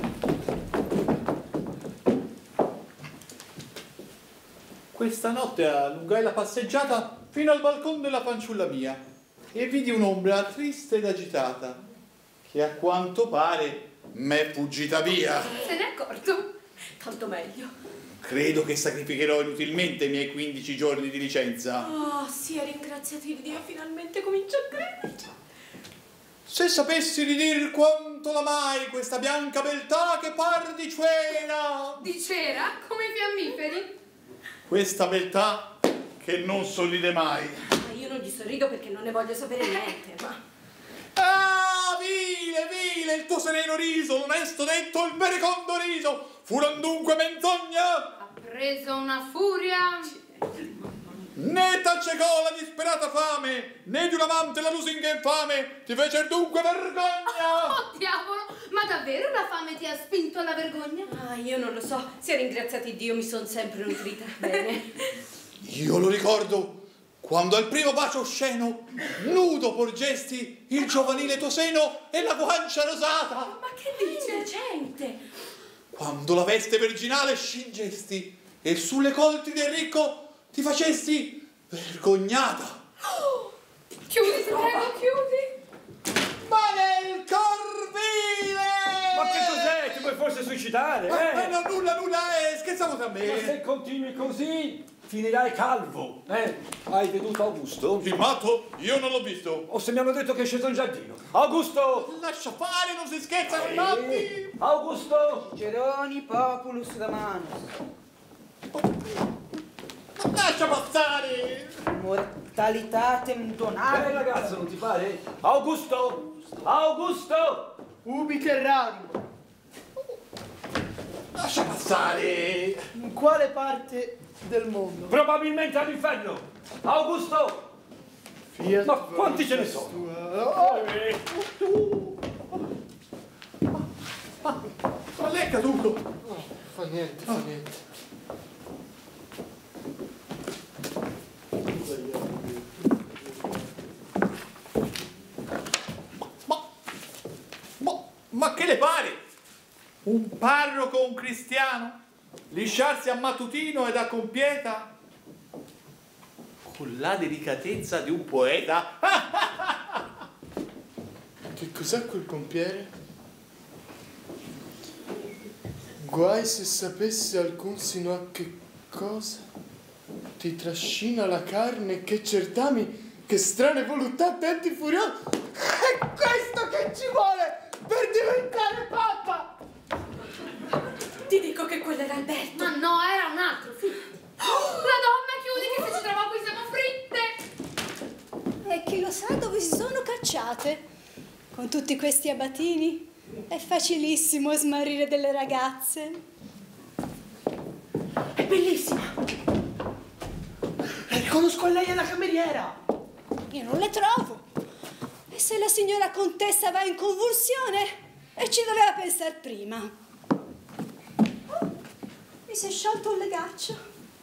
Questa notte allungai la passeggiata fino al balcone della fanciulla mia e vidi un'ombra triste ed agitata che a quanto pare m'è fuggita via. Se n'è accorto? Tanto meglio. Credo che sacrificherò inutilmente i miei quindici giorni di licenza. Oh, sia ringraziato il Dio, finalmente comincio a crederci. Se sapessi di dir quanto l'amai questa bianca beltà che par di cera. Di cera? Come i fiammiferi? Questa beltà che non sorride mai. Ma io non gli sorrido perché non ne voglio sapere niente, ma... Ah, vile, vile, il tuo sereno riso, l'onesto detto, il verecondo riso, furon dunque menzogna? Ha preso una furia. Né t'accecò la disperata fame, né di un amante la lusinga infame, ti fece dunque vergogna. Oh, diavolo, ma davvero la fame ti ha spinto alla vergogna? Ah, io non lo so, sia ringraziati Dio, mi sono sempre nutrita bene. Io lo ricordo, quando al primo bacio osceno, nudo porgesti il giovanile tuo seno e la guancia rosata. Ma che dice gente? Quando la veste virginale scingesti e sulle coltri del ricco ti facesti vergognata. Oh, chiudi, ti prego, chiudi. Ma nel corvile! Ma che cos'è? Ti vuoi forse suicidare? Ma, Eh? ma no, nulla, nulla, eh, scherzavo tra me. Ma se continui così finirai calvo. Eh? Hai veduto Augusto? Il matto? Io non l'ho visto. O se mi hanno detto che è sceso in giardino. Augusto! Lascia fare, non si scherza con i Eh, matti. Augusto! Geroni populus Romanus. Lascia passare. Mortalitatem Eh donatum. ragazzo, non ti pare? Augusto! Augusto! Ubi terrarum. Lascia passare. In quale parte del mondo? Probabilmente all'inferno! Augusto! Fiat Ma quanti ce ne sono? tua. Eh, Ma lei è caduto. Oh, fa niente, fa niente. Ma, ma, ma che le pare? Un parroco, un cristiano, lisciarsi a mattutino ed a compieta con la delicatezza di un poeta. Che cos'è quel compiere? Guai se sapesse alcun sino a che cosa ti trascina la carne, che certami, che strane voluttà, attenti furiosi. È questo che ci vuole per diventare papa! Ti dico che quello era Alberto. Ma no, era un altro, fidati. La donna, chiudi che se ci trova qui siamo fritte. E chi lo sa dove si sono cacciate? Con tutti questi abatini è facilissimo smarrire delle ragazze. È bellissima! La riconosco a lei, è la cameriera! Io non le trovo. E se la signora contessa va in convulsione, e ci doveva pensare prima. Oh, mi si è sciolto un legaccio.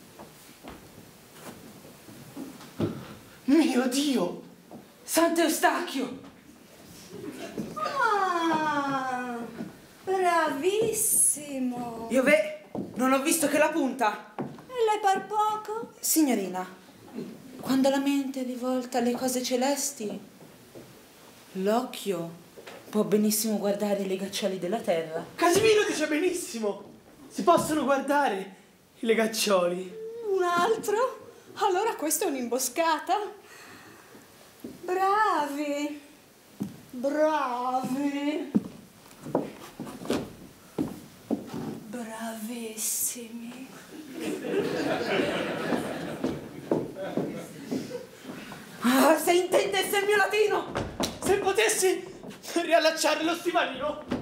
Mio Dio! Sant'Eustachio! Ah, bravissimo. Io ve, non ho visto che la punta. E lei par poco? Signorina, quando la mente è rivolta alle cose celesti, l'occhio può benissimo guardare i legaccioli della terra. Casimiro dice benissimo! Si possono guardare i legaccioli. Un altro? Allora questa è un'imboscata? Bravi! Bravi! Bravissimi! Ah, se intendesse il mio latino! Se potessi riallacciare lo stivalino!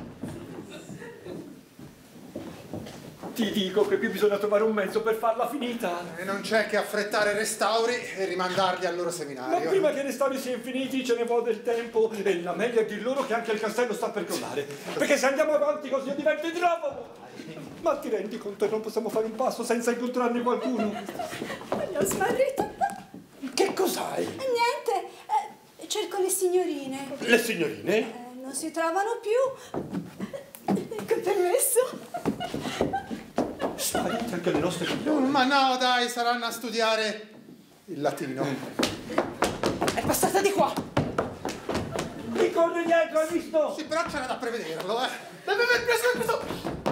Ti dico che qui bisogna trovare un mezzo per farla finita. E non c'è che affrettare i restauri e rimandarli al loro Ma seminario. prima che i restauri siano finiti ce ne vuole del tempo e la meglio è dir loro che anche il castello sta per crollare. Perché se andiamo avanti così io divento idrofobo. Ma ti rendi conto che non possiamo fare un passo senza incontrarne qualcuno? Gli ho smarrito. Che cos'hai? Niente, eh, cerco le signorine. Le signorine? Eh, non si trovano più. Ecco il permesso. Sai anche le nostre Oh, ma no, dai, saranno a studiare il latino. È passata di qua! Mi corre dietro, hai visto? Sì, però c'era da prevederlo, eh. Deve aver preso il questo...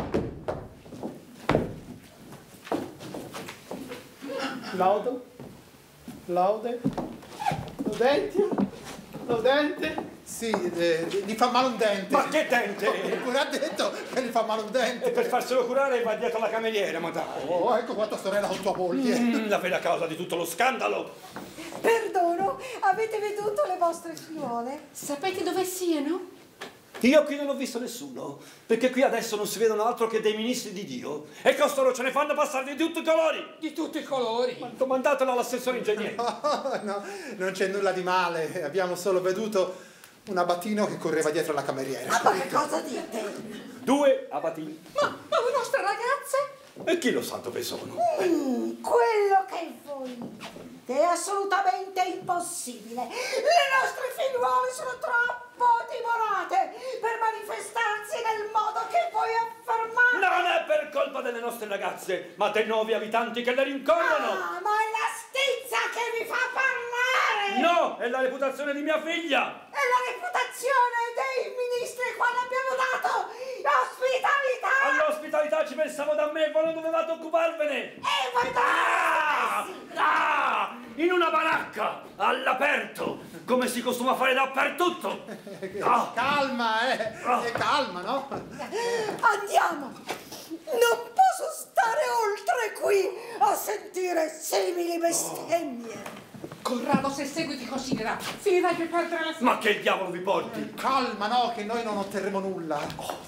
Laudo, laude, laudentio, laudente. Sì, eh, gli fa male un dente. Ma che dente? Il cura ha detto che gli fa male un dente. E per farselo curare va dietro la cameriera, ma dai. Oh, ecco qua tua sorella con tua moglie. Mm, la vera causa di tutto lo scandalo. Perdono, avete veduto le vostre figliuole? Sapete dove siano? Io qui non ho visto nessuno, perché qui adesso non si vedono altro che dei ministri di Dio. E costoro ce ne fanno passare di tutti i colori. Di tutti i colori. Ma domandatelo all'assessore ingegnere. No, no, non c'è nulla di male. Abbiamo solo veduto un abatino che correva dietro la cameriera. Ma che cosa dite? Due abatini. Ma, ma le nostre ragazze? E chi lo sa dove sono? Mm, quello che voi dite è assolutamente impossibile. Le nostre figliuole sono troppo timorate per manifestarsi nel modo che voi affermate. Non è per colpa delle nostre ragazze, ma dei nuovi abitanti che le rincorrono. Ah, ma è la stizza che vi fa parlare. No, è la reputazione di mia figlia. È la reputazione dei ministri ai quali abbiamo dato ospitalità. All'ospitalità ci pensavo da me, voi non dovevate occuparvene. E voi Ah! Ah! In una baracca, all'aperto, come si costuma fare dappertutto. Ah! Calma, eh. Ah. E calma, no? Andiamo. Non posso stare oltre qui a sentire simili bestemmie. Corrado, se seguiti considera, finirai per perdere la Ma che diavolo vi porti? Calma, no, che noi non otterremo nulla.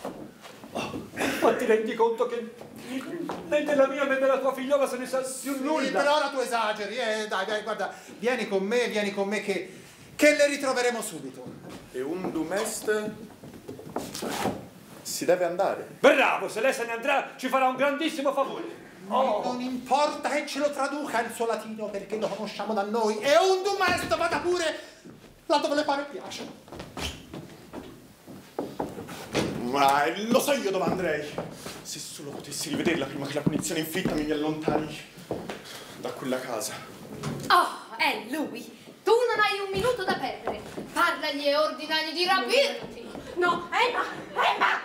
Ma ti rendi conto che né della mia né della tua figliola se ne sa più Sì, nulla? per ora tu esageri, eh. Dai, dai, guarda, vieni con me, vieni con me che, che le ritroveremo subito. E un dumest si deve andare. Bravo, se lei se ne andrà ci farà un grandissimo favore. Oh. Non importa che ce lo traduca il suo latino perché lo conosciamo da noi. E un dumesto vada pure là dove le pare piace. Ma lo so io dove andrei. Se solo potessi rivederla prima che la punizione infitta mi allontani da quella casa. Oh, è lui. Tu non hai un minuto da perdere. Parlagli e ordinagli di rapirti. No, Emma, Emma!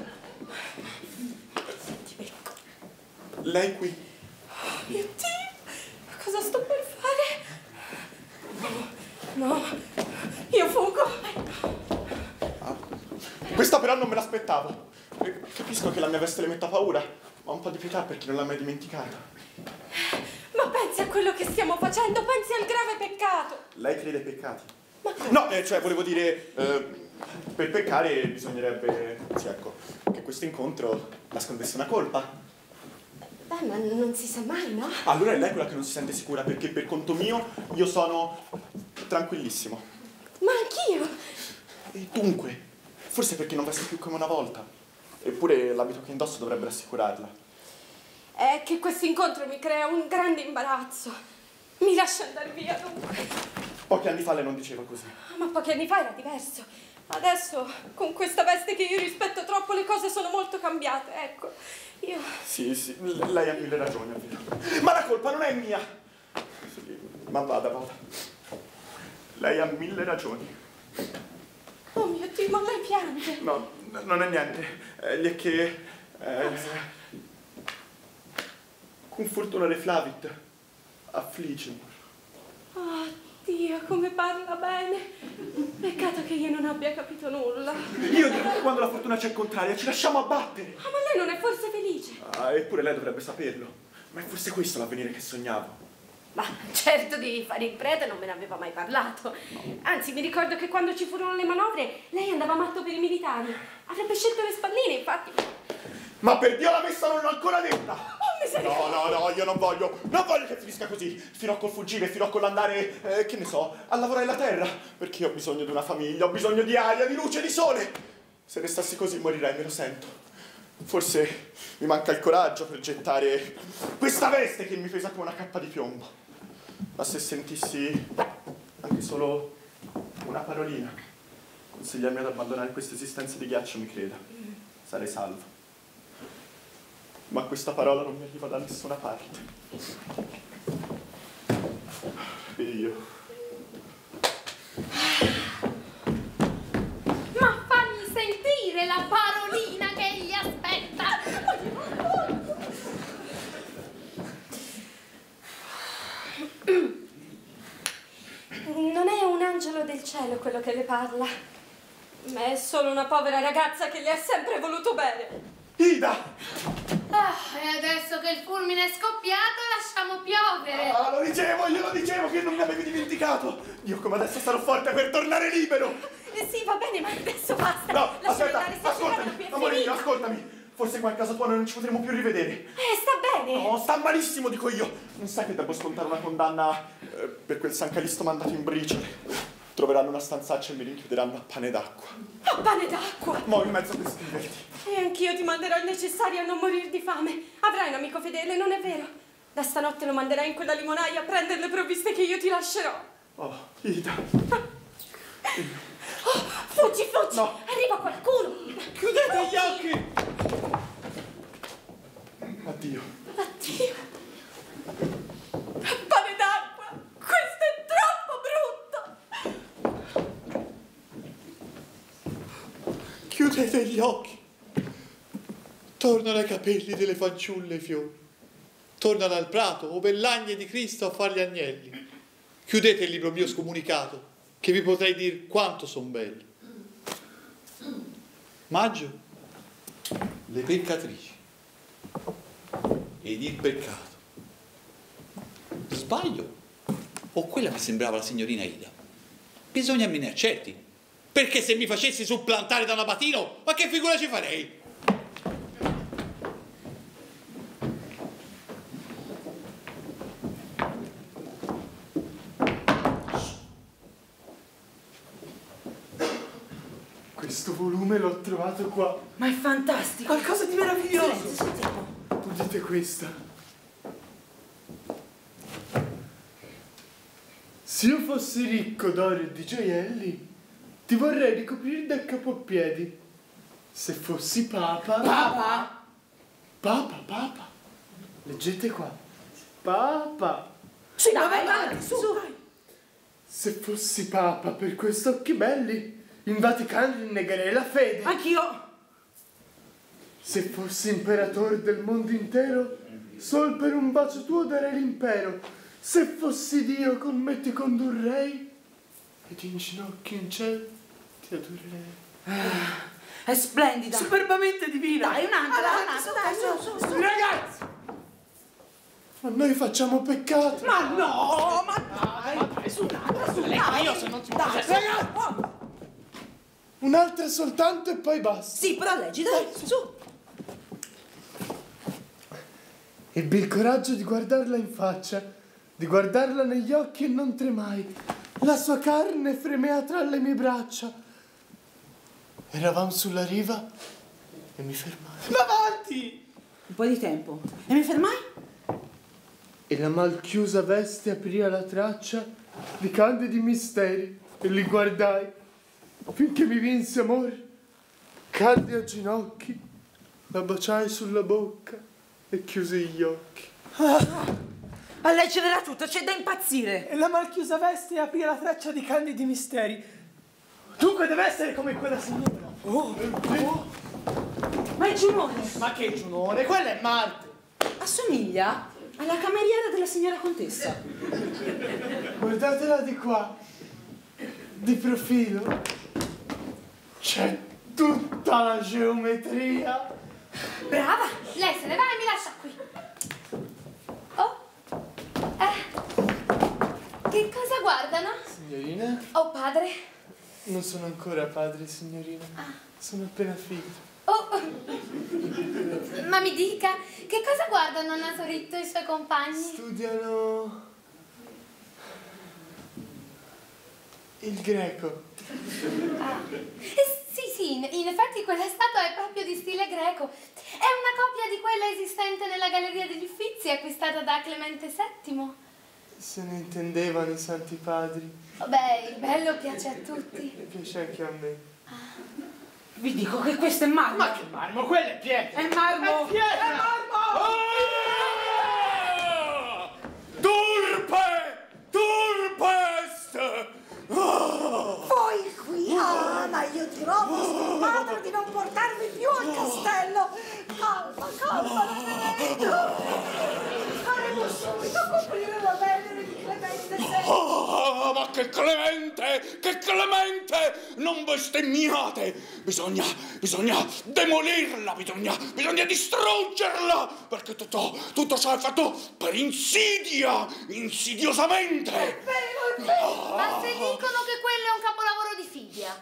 Lei qui? Mio Dio, cosa sto per fare? No, no, io fuggo. Ah, questa però non me l'aspettavo. Capisco che la mia veste le metta paura, ma un po' di pietà per chi non l'ha mai dimenticata. Ma pensi a quello che stiamo facendo, pensi al grave peccato. Lei crede ai peccati? Ma No, eh, cioè volevo dire, eh, per peccare bisognerebbe, sì, ecco, che questo incontro nascondesse una colpa. Beh, ma non si sa mai, no? Allora è lei quella che non si sente sicura, perché per conto mio io sono tranquillissimo. Ma anch'io! E dunque, forse perché non veste più come una volta. Eppure l'abito che indosso dovrebbe rassicurarla. È che questo incontro mi crea un grande imbarazzo. Mi lascia andare via dunque. Pochi anni fa lei non diceva così. Ma pochi anni fa era diverso. Adesso, con questa veste che io rispetto troppo, le cose sono molto cambiate, ecco. Io... Sì, sì, l- lei ha mille ragioni, è vero. Ma la colpa non è mia! Sì, ma vada, vada. Lei ha mille ragioni. Oh mio Dio, ma lei piange! No, n- non è niente. Egli è che... Eh, con fortuna reflavit affligge. Oh Dio, come parla bene! Peccato che io non abbia capito nulla. Io dico che quando la fortuna ci è contraria ci lasciamo abbattere. Ah, ma lei non è forse felice? Ah, eppure lei dovrebbe saperlo. Ma è forse questo l'avvenire che sognavo. Ma certo di fare il prete non me ne aveva mai parlato. Anzi, mi ricordo che quando ci furono le manovre, lei andava matto per i militari. Avrebbe scelto le spalline, infatti. Ma per Dio la messa non l'ho ancora detta! Oh, miseria! No, no, no, io non voglio, non voglio che finisca così. Finò col fuggire, finò con l'andare, eh, che ne so, a lavorare la terra. Perché io ho bisogno di una famiglia, ho bisogno di aria, di luce, di sole. Se restassi così morirei, me lo sento. Forse mi manca il coraggio per gettare questa veste che mi pesa come una cappa di piombo. Ma se sentissi anche solo una parolina, consigliarmi ad abbandonare questa esistenza di ghiaccio, mi creda, sarei salvo. Ma questa parola non mi arriva da nessuna parte. E io... Ma fammi sentire la parolina che gli aspetta! Non è un angelo del cielo quello che le parla, ma è solo una povera ragazza che le ha sempre voluto bene. Ida! Ah, e adesso che il fulmine è scoppiato, lasciamo piovere! Ah, lo dicevo, glielo dicevo che non mi avevi dimenticato! Io come adesso sarò forte per tornare libero! Eh sì, va bene, ma adesso basta! No, Lasciami aspetta, andare, sta ascoltami, qui, è amorino, finita. ascoltami! Forse qua in casa tua noi non ci potremo più rivedere. Eh, sta bene! No, sta malissimo, dico io! Non sai che devo scontare una condanna eh, per quel San Calisto mandato in briciole? Troveranno una stanzaccia e mi rinchiuderanno a pane d'acqua. A pane d'acqua! Mo' in mezzo per scriverti. E anch'io ti manderò il necessario a non morir di fame. Avrai un amico fedele, non è vero? Da stanotte lo manderai in quella limonaia a prendere le provviste che io ti lascerò. Oh, Ida. Oh, fuggi, fuggi! No. Arriva qualcuno! Chiudete gli occhi! Addio. Addio! Pane d'acqua! Questo è troppo brutto! Chiudete gli occhi. Tornano ai capelli delle fanciulle i fiori. Tornano al prato, ove l'agne di Cristo a far gli agnelli. Chiudete il libro mio scomunicato, che vi potrei dir quanto son belli. Maggio, le peccatrici ed il peccato. Sbaglio? O quella mi sembrava la signorina Ida? Bisogna me ne accerti, perché se mi facessi supplantare da un abatino, ma che figura ci farei? Questo volume l'ho trovato qua. Ma è fantastico! Qualcosa di meraviglioso! Silenzio, sentiamo. Udite questa. Se io fossi ricco d'oro e di gioielli, ti vorrei ricoprire da capo a piedi. Se fossi papa... Papa? Papa, papa. Leggete qua. Papa. Sì, no, vai avanti, su, vai. Se fossi papa per questi occhi belli, in Vaticano rinnegherei la fede. Anch'io. Se fossi imperatore del mondo intero, sol per un bacio tuo darei l'impero. Se fossi Dio con me ti condurrei, ed in ginocchio in cielo ti adorerei. Ah, è splendida. Superbamente divina. Dai, un'altra, Avanti, un'altra, dai, su, su, su. Ragazzi! Ma noi facciamo peccato. Ma no, ma dai. Dai, su un'altra, su Dai, un'altra. Io se non ti dai, posso... ragazzi! Un'altra soltanto e poi basta. Sì, però leggi, dai, su. Ebbi il coraggio di guardarla in faccia, di guardarla negli occhi e non tremai. La sua carne fremea tra le mie braccia. Eravamo sulla riva e mi fermai. Ma avanti! Un po' di tempo. E mi fermai? E la mal chiusa veste aprì la traccia di candidi misteri e li guardai finché mi vinse amore. Caddi a ginocchi, la baciai sulla bocca e chiusi gli occhi. Ah, a leggerla tutta, c'è da impazzire. E la mal chiusa veste aprì la traccia di candidi misteri. Dunque deve essere come quella signora. Oh, oh. Ma è Giunone. Ma che Giunone? Quella è Marte. Assomiglia alla cameriera della signora contessa. Guardatela di qua, di profilo. C'è tutta la geometria. Brava! Lei se ne va e mi lascia qui. Oh! Eh. Che cosa guardano? Signorina? Oh, padre. Non sono ancora padre, signorina. Sono appena figlio. Oh! Ma mi dica, che cosa guardano a naso ritto i suoi compagni? Studiano il greco. Ah. Eh, sì, sì, in, in effetti quella statua è proprio di stile greco. È una copia di quella esistente nella Galleria degli Uffizi, acquistata da Clemente settimo. Se ne intendevano i santi padri. Oh, beh, il bello piace a tutti. E piace anche a me. Vi dico che questo è marmo. Ma che marmo? Quella è pietra. È marmo. È pietra. È marmo. Ah! Turpe! Turpest! Ah! Voi qui? Ah, ma io dirò a vostro padre di non portarvi più al castello. Calma, calma, faremo subito coprire la venere di Clemente settimo. Ah, ma che Clemente! Che Clemente! Non bestemmiate! Bisogna, bisogna demolirla, bisogna, bisogna distruggerla! Perché tutto, tutto ciò è fatto per insidia, insidiosamente! È vero, è vero! Ma se dicono che quello è un capolavoro di Fidia?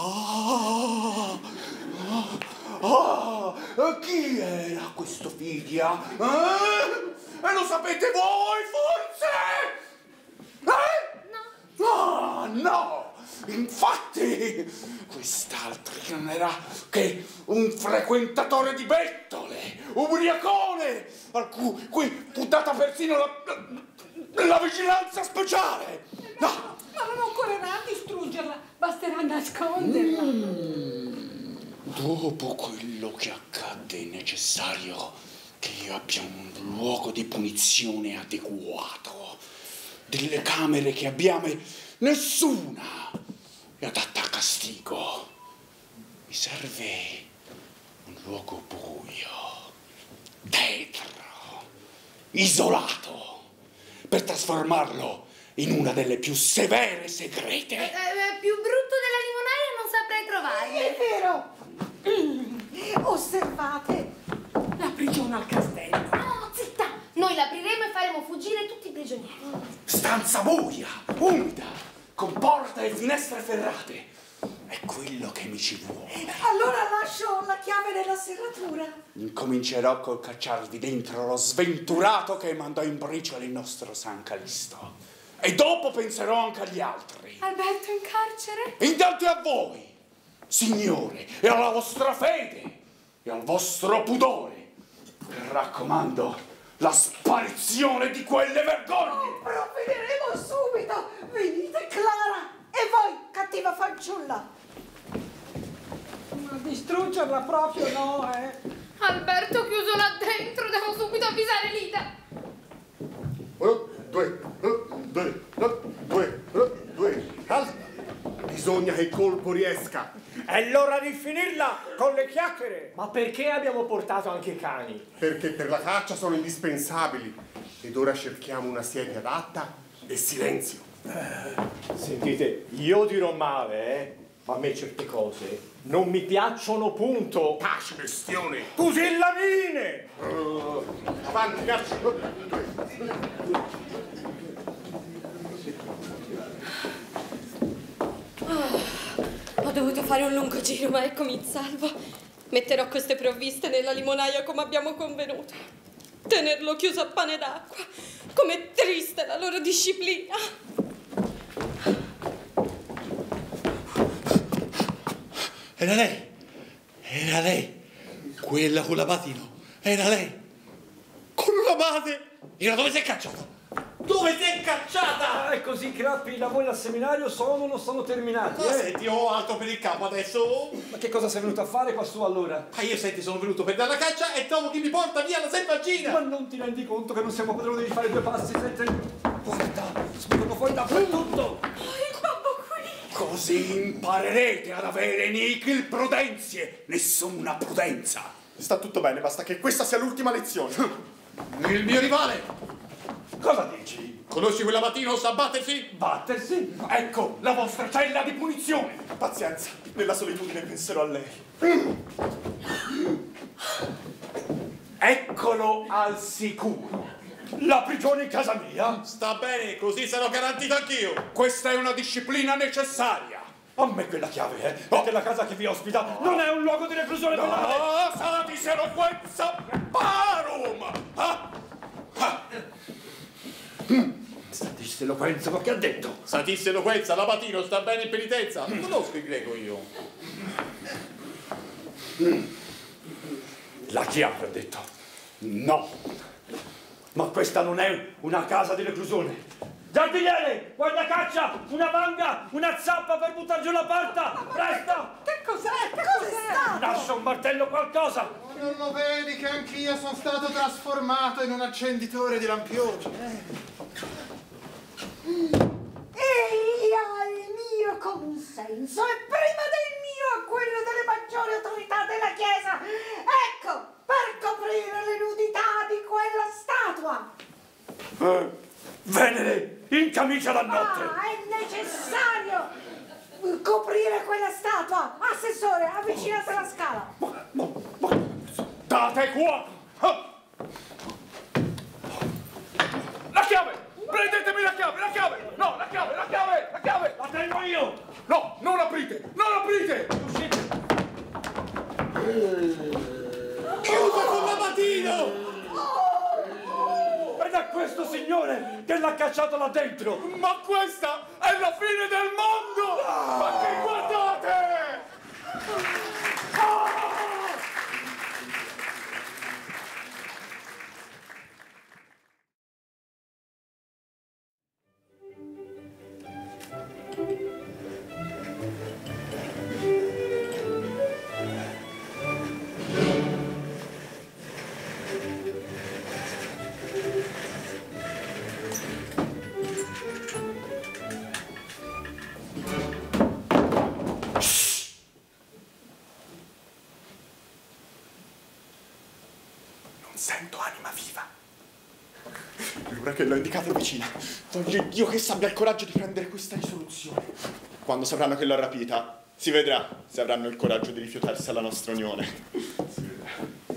Ah, ah, chi era questo Fidia? Eh? E lo sapete voi, forse? Eh? No! Ah, no! Infatti, quest'altro non era che un frequentatore di bettole, ubriacone, a cui, cui fu data persino la, la vigilanza speciale. No! Ma non occorrerà distruggerla, basterà nasconderla. Mm. Dopo quello che accadde è necessario che io abbia un luogo di punizione adeguato. Delle camere che abbiamo, nessuna è adatta a castigo. Mi serve un luogo buio, tetro, isolato, per trasformarlo in una delle più severe segrete. Eh, eh, più brutto della limonaia non saprei trovarle. È vero! Mm. Osservate! La prigione al castello. No, zitta! Noi l'apriremo e faremo fuggire tutti i prigionieri. Stanza buia, umida, con porte e finestre ferrate. È quello che mi ci vuole. Allora lascio la chiave nella serratura. Incomincerò col cacciarvi dentro lo sventurato che mandò in briciole il nostro San Calisto. E dopo penserò anche agli altri. Alberto in carcere? E intanto a voi, signore, e alla vostra fede, e al vostro pudore. Vi raccomando la sparizione di quelle vergogne. Oh, provvederemo subito. Venite, Clara. E voi, cattiva fanciulla. Ma distruggerla proprio no, eh. Alberto chiuso là dentro, devo subito avvisare Lida. Uno, due, uno, due, uno, due, uno, due. Calma. Bisogna che il colpo riesca. È l'ora di finirla con le chiacchiere. Ma perché abbiamo portato anche i cani? Perché per la caccia sono indispensabili. Ed ora cerchiamo una siepe adatta e silenzio. Eh, sentite, io dirò male, eh? Ma a me certe cose non mi piacciono, punto. Taci, bestione. Pusillanime! Uh, avanti, caccia. dovuto fare un lungo giro, ma eccomi in salvo. Metterò queste provviste nella limonaia come abbiamo convenuto. Tenerlo chiuso a pane d'acqua. Com'è triste la loro disciplina. Era lei, era lei, quella con l'abbatino, era lei. Con la madre. Era dove si è cacciata? Dove si è cacciata? Ah, è così, Crappi, i lavori al seminario sono o non sono terminati? Ma eh? senti, ho altro per il capo adesso. Ma che cosa sei venuto a fare qua su allora? Ah, io senti, sono venuto per dare la caccia e trovo chi mi porta via la selvaggina. Ma non ti rendi conto che non siamo padroni di fare due passi senza... Guarda, spuntano fuori dappertutto. Oh, il babbo qui. Così imparerete ad avere nicchil prudenzie, nessuna prudenza. Sta tutto bene, basta che questa sia l'ultima lezione. Il mio rivale. Cosa dici? Conosci quella mattina sa battersi? Battersi? Ecco la vostra cella di punizione. Pazienza, nella solitudine penserò a lei. Eccolo al sicuro. La prigione in casa mia? Sta bene, così sarò garantito anch'io. Questa è una disciplina necessaria. A me quella chiave, eh? Perché la casa che vi ospita non è un luogo di reclusione penale. No, satis eloquenza parum. Ah? Ah. Satis eloquenza, ma che ha detto? Satis eloquenza, l'abatino sta bene in penitenza. Non conosco il greco io. La chiave, ha detto. No. Ma questa non è una casa di reclusione. Giardiniere, guarda caccia, una vanga, una zappa per buttar giù la porta. Presto! Che cos'è? Che cos'è? Lascia un martello qualcosa. Non lo vedi che anch'io sono stato trasformato in un accenditore di lampioni? E io il mio consenso e prima del mio a quello delle maggiori autorità della Chiesa. Ecco, per coprire le nudità di quella statua. Eh, Venere, in camicia da notte. Ah, è necessario coprire quella statua. Assessore, avvicinate alla scala. Date qua! La chiave! Prendetemi la chiave, la chiave! No, la chiave, la chiave, la chiave! La tengo io! No, non aprite! Non aprite! Uscite! Chiuso con l'abatino! Ed è questo signore che l'ha cacciato là dentro! Ma questa è la fine del mondo! Ma che guardate! Sento anima viva. L'ora che l'ho indicata è vicina. Voglio Dio che essa abbia il coraggio di prendere questa risoluzione. Quando sapranno che l'ho rapita, si vedrà se avranno il coraggio di rifiutarsi alla nostra unione. Si vedrà.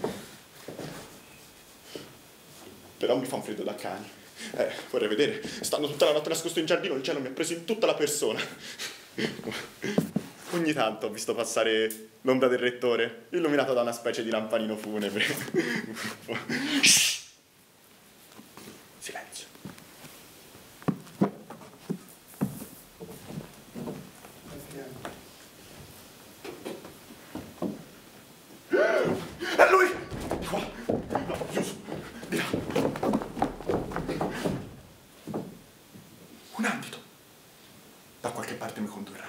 Però mi fa un freddo da cani. Eh, vorrei vedere. Stando tutta la notte nascosto in giardino, il cielo mi ha preso in tutta la persona. Ogni tanto ho visto passare l'ombra del rettore, illuminato da una specie di lampanino funebre. Shh! Silenzio. È lui! Qua! No, chiuso! Di là! Un ambito! Da qualche parte mi condurrà.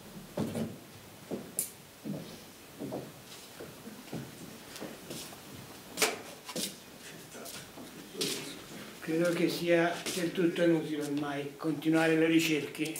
Credo che sia del tutto inutile ormai continuare le ricerche.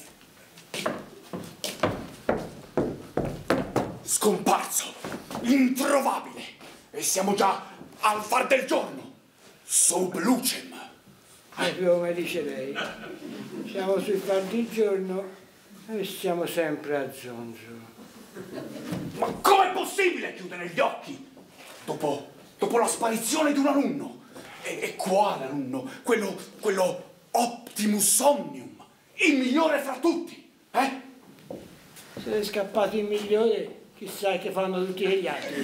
Scomparso! Introvabile! E siamo già al far del giorno! Sub lucem! Proprio come dice lei. Siamo sul far di giorno e siamo sempre a zonzo. Ma com'è possibile chiudere gli occhi? Dopo, dopo la sparizione di un alunno? E, e quale alunno? Quello, quello Optimus Omnium, il migliore fra tutti, eh? Se è scappato il migliore, chissà che fanno tutti gli altri.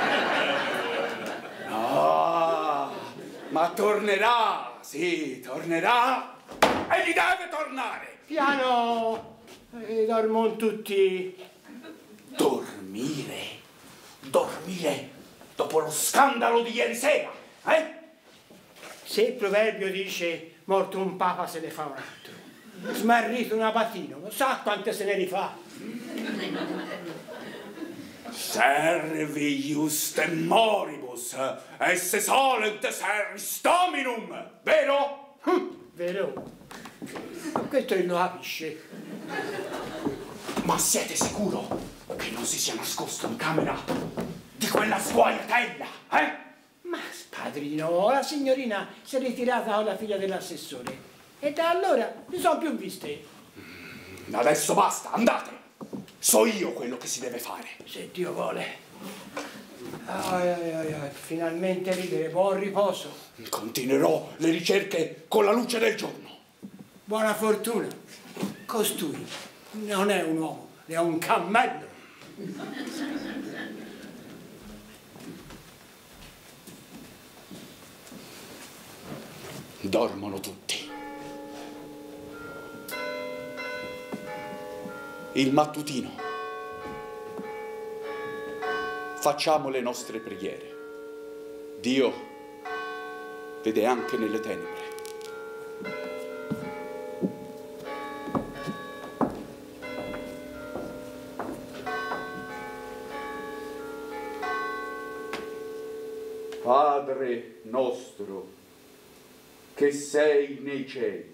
No, ma tornerà, sì, tornerà e gli deve tornare. Piano, e dormono tutti. Dormire, dormire dopo lo scandalo di ieri sera, eh? Se il proverbio dice morto un papa se ne fa un altro, smarrito un abatino, non sa quante se ne rifà. Servi justem moribus, esse solent servis dominum, vero? Vero? Questo non lo capisce. Ma siete sicuro che non si sia nascosto in camera di quella sguaiatella, eh? Ma padrino, la signorina si è ritirata con la figlia dell'assessore e da allora non sono più viste. Adesso basta, andate! So io quello che si deve fare. Se Dio vuole. Ai, ai, ai, ai. Finalmente ridere, buon riposo. Continuerò le ricerche con la luce del giorno. Buona fortuna. Costui non è un uomo, è un cammello. Dormono tutti. Il mattutino. Facciamo le nostre preghiere. Dio vede anche nelle tenebre. Padre nostro, che sei nei cieli,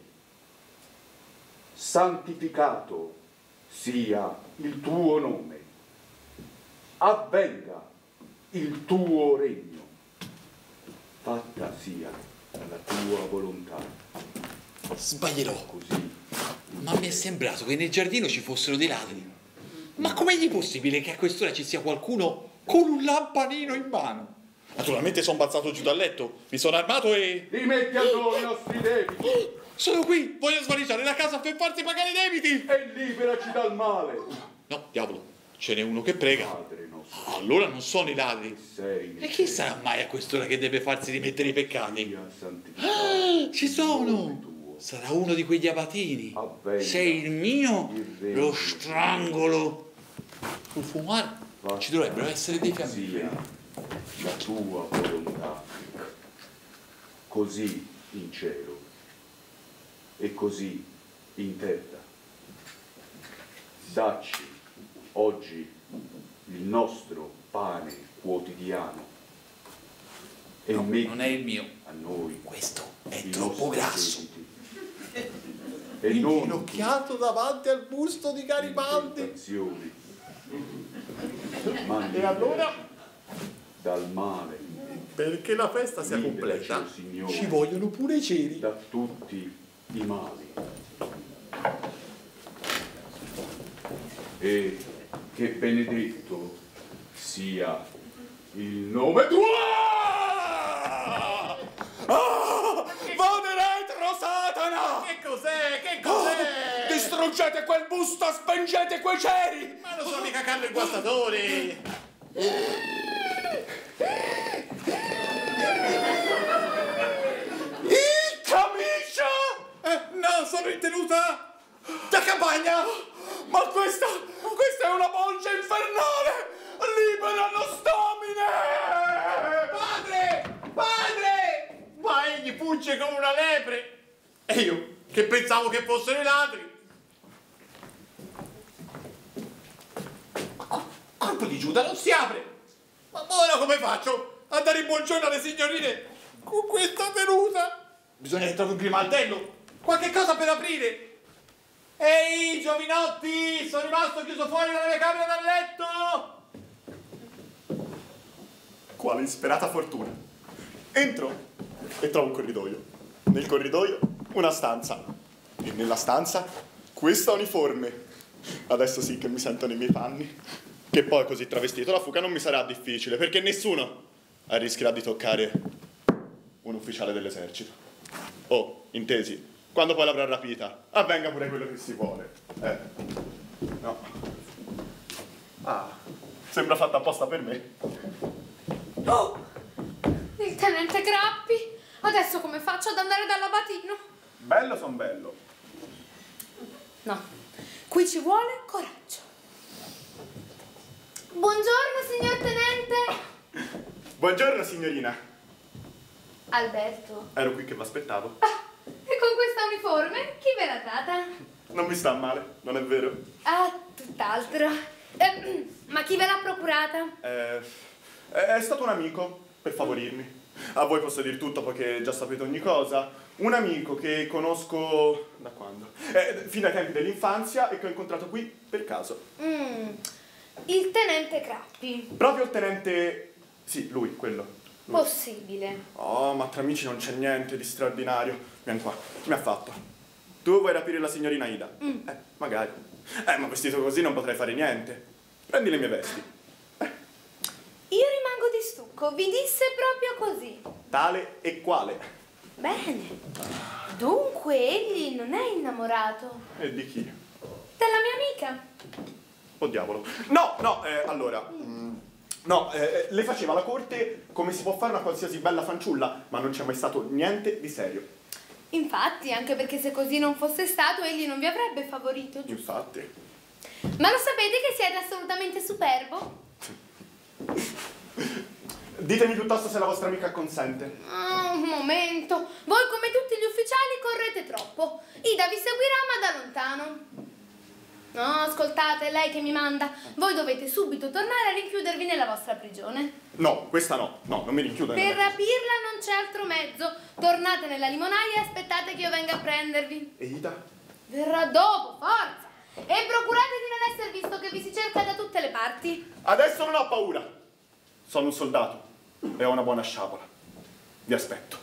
santificato sia il tuo nome, avvenga il tuo regno, fatta sia la tua volontà. Sbaglierò. Così. Ma mi è sembrato che nel giardino ci fossero dei ladri. Ma com'è possibile che a quest'ora ci sia qualcuno con un lampanino in mano? Naturalmente sono balzato giù dal letto, mi sono armato e... Rimetti a noi i nostri debiti. Sono qui, voglio svaniciare la casa per farti pagare i debiti. E liberaci dal male. No, diavolo, ce n'è uno che prega. Padre nostro. Allora non sono i ladri. Sei E chi sarà mai a quest'ora che deve farsi rimettere i peccati? santificato. Ah, ci sono! Sarà uno di quegli abatini. Avvenga Sei il mio, il regno. lo strangolo. Sul fumare ci dovrebbero essere dei fiammiferi. Sia la tua volontà, così in cielo e così in terra. Dacci oggi il nostro pane quotidiano e No, metti non è il mio. a noi Questo è i troppo nostri grasso. debiti. E non Inginocchiato davanti al busto di Garibaldi. tentazioni, E allora, dal male, perché la festa sia liberaci, completa, o Signore, ci vogliono pure i ceri. da tutti i mali. E che benedetto sia il nome tuo! Ah! Vade retro, Satana! Che cos'è? Che cos'è? Distruggete quel busto, spengete quei ceri! Ma non sono mica Carlo il guastatore! In camicia! Eh, no, sono in tenuta da campagna! Ma questa, questa è una bolgia infernale! Libera lo stamine! Padre! Padre! Ma egli fugge come una lepre! E io, che pensavo che fossero i ladri! Colpo di Giuda, non si apre! Ma ora come faccio? A dare il buongiorno alle signorine con questa tenuta? Bisogna che trovi un grimaldello! Qualche cosa per aprire! Ehi, giovinotti! Sono rimasto chiuso fuori dalla mia camera da letto! Quale insperata fortuna! Entro e trovo un corridoio. Nel corridoio una stanza. E nella stanza questa uniforme. Adesso sì che mi sento nei miei panni. Che poi così travestito la fuga non mi sarà difficile, perché nessuno rischierà di toccare un ufficiale dell'esercito. Oh, intesi, quando poi l'avrà rapita, avvenga pure quello che si vuole. Eh, no. Ah, sembra fatta apposta per me. Oh! Il tenente Grappi! Adesso come faccio ad andare dall'abatino? Bello son bello. No, qui ci vuole coraggio. Buongiorno, signor tenente. Buongiorno, signorina. Alberto. Ero qui che vi aspettavo. Ah, e con questa uniforme chi ve l'ha data? Non mi sta male, non è vero? Ah, tutt'altro. Eh, ma chi ve l'ha procurata? Eh, è stato un amico, per favorirmi. A voi posso dire tutto perché già sapete ogni cosa. Un amico che conosco da quando? Eh, fino ai tempi dell'infanzia e che ho incontrato qui per caso. Mm, il tenente Grappi. Proprio il tenente... Sì, lui, quello. Lui. Possibile. Oh, ma tra amici non c'è niente di straordinario. Vieni qua, chi mi ha fatto? Tu vuoi rapire la signorina Ida? Mm. Eh, magari. Eh, ma vestito così non potrei fare niente. Prendi le mie vesti. Io rimango di stucco, vi disse proprio così. Tale e quale. Bene. Dunque egli non è innamorato E di chi? della mia amica. Oh diavolo. No, no, eh, allora... mm, no, eh, le faceva la corte come si può fare una qualsiasi bella fanciulla, ma non c'è mai stato niente di serio. Infatti, anche perché se così non fosse stato, egli non vi avrebbe favorito, giusto? Infatti. Ma lo sapete che siete assolutamente superbo? Ditemi piuttosto se la vostra amica consente. Ah, un momento. Voi, come tutti gli ufficiali, correte troppo. Ida vi seguirà, ma da lontano. No, ascoltate, è lei che mi manda. Voi dovete subito tornare a rinchiudervi nella vostra prigione. No, questa no. No, non mi rinchiudo. Per nella- rapirla non c'è altro mezzo. Tornate nella limonaia e aspettate che io venga a prendervi. E Ida? Verrà dopo, forza. E procurate di non essere visto che vi si cerca da tutte le parti. Adesso non ho paura. Sono un soldato e ho una buona sciabola. Vi aspetto.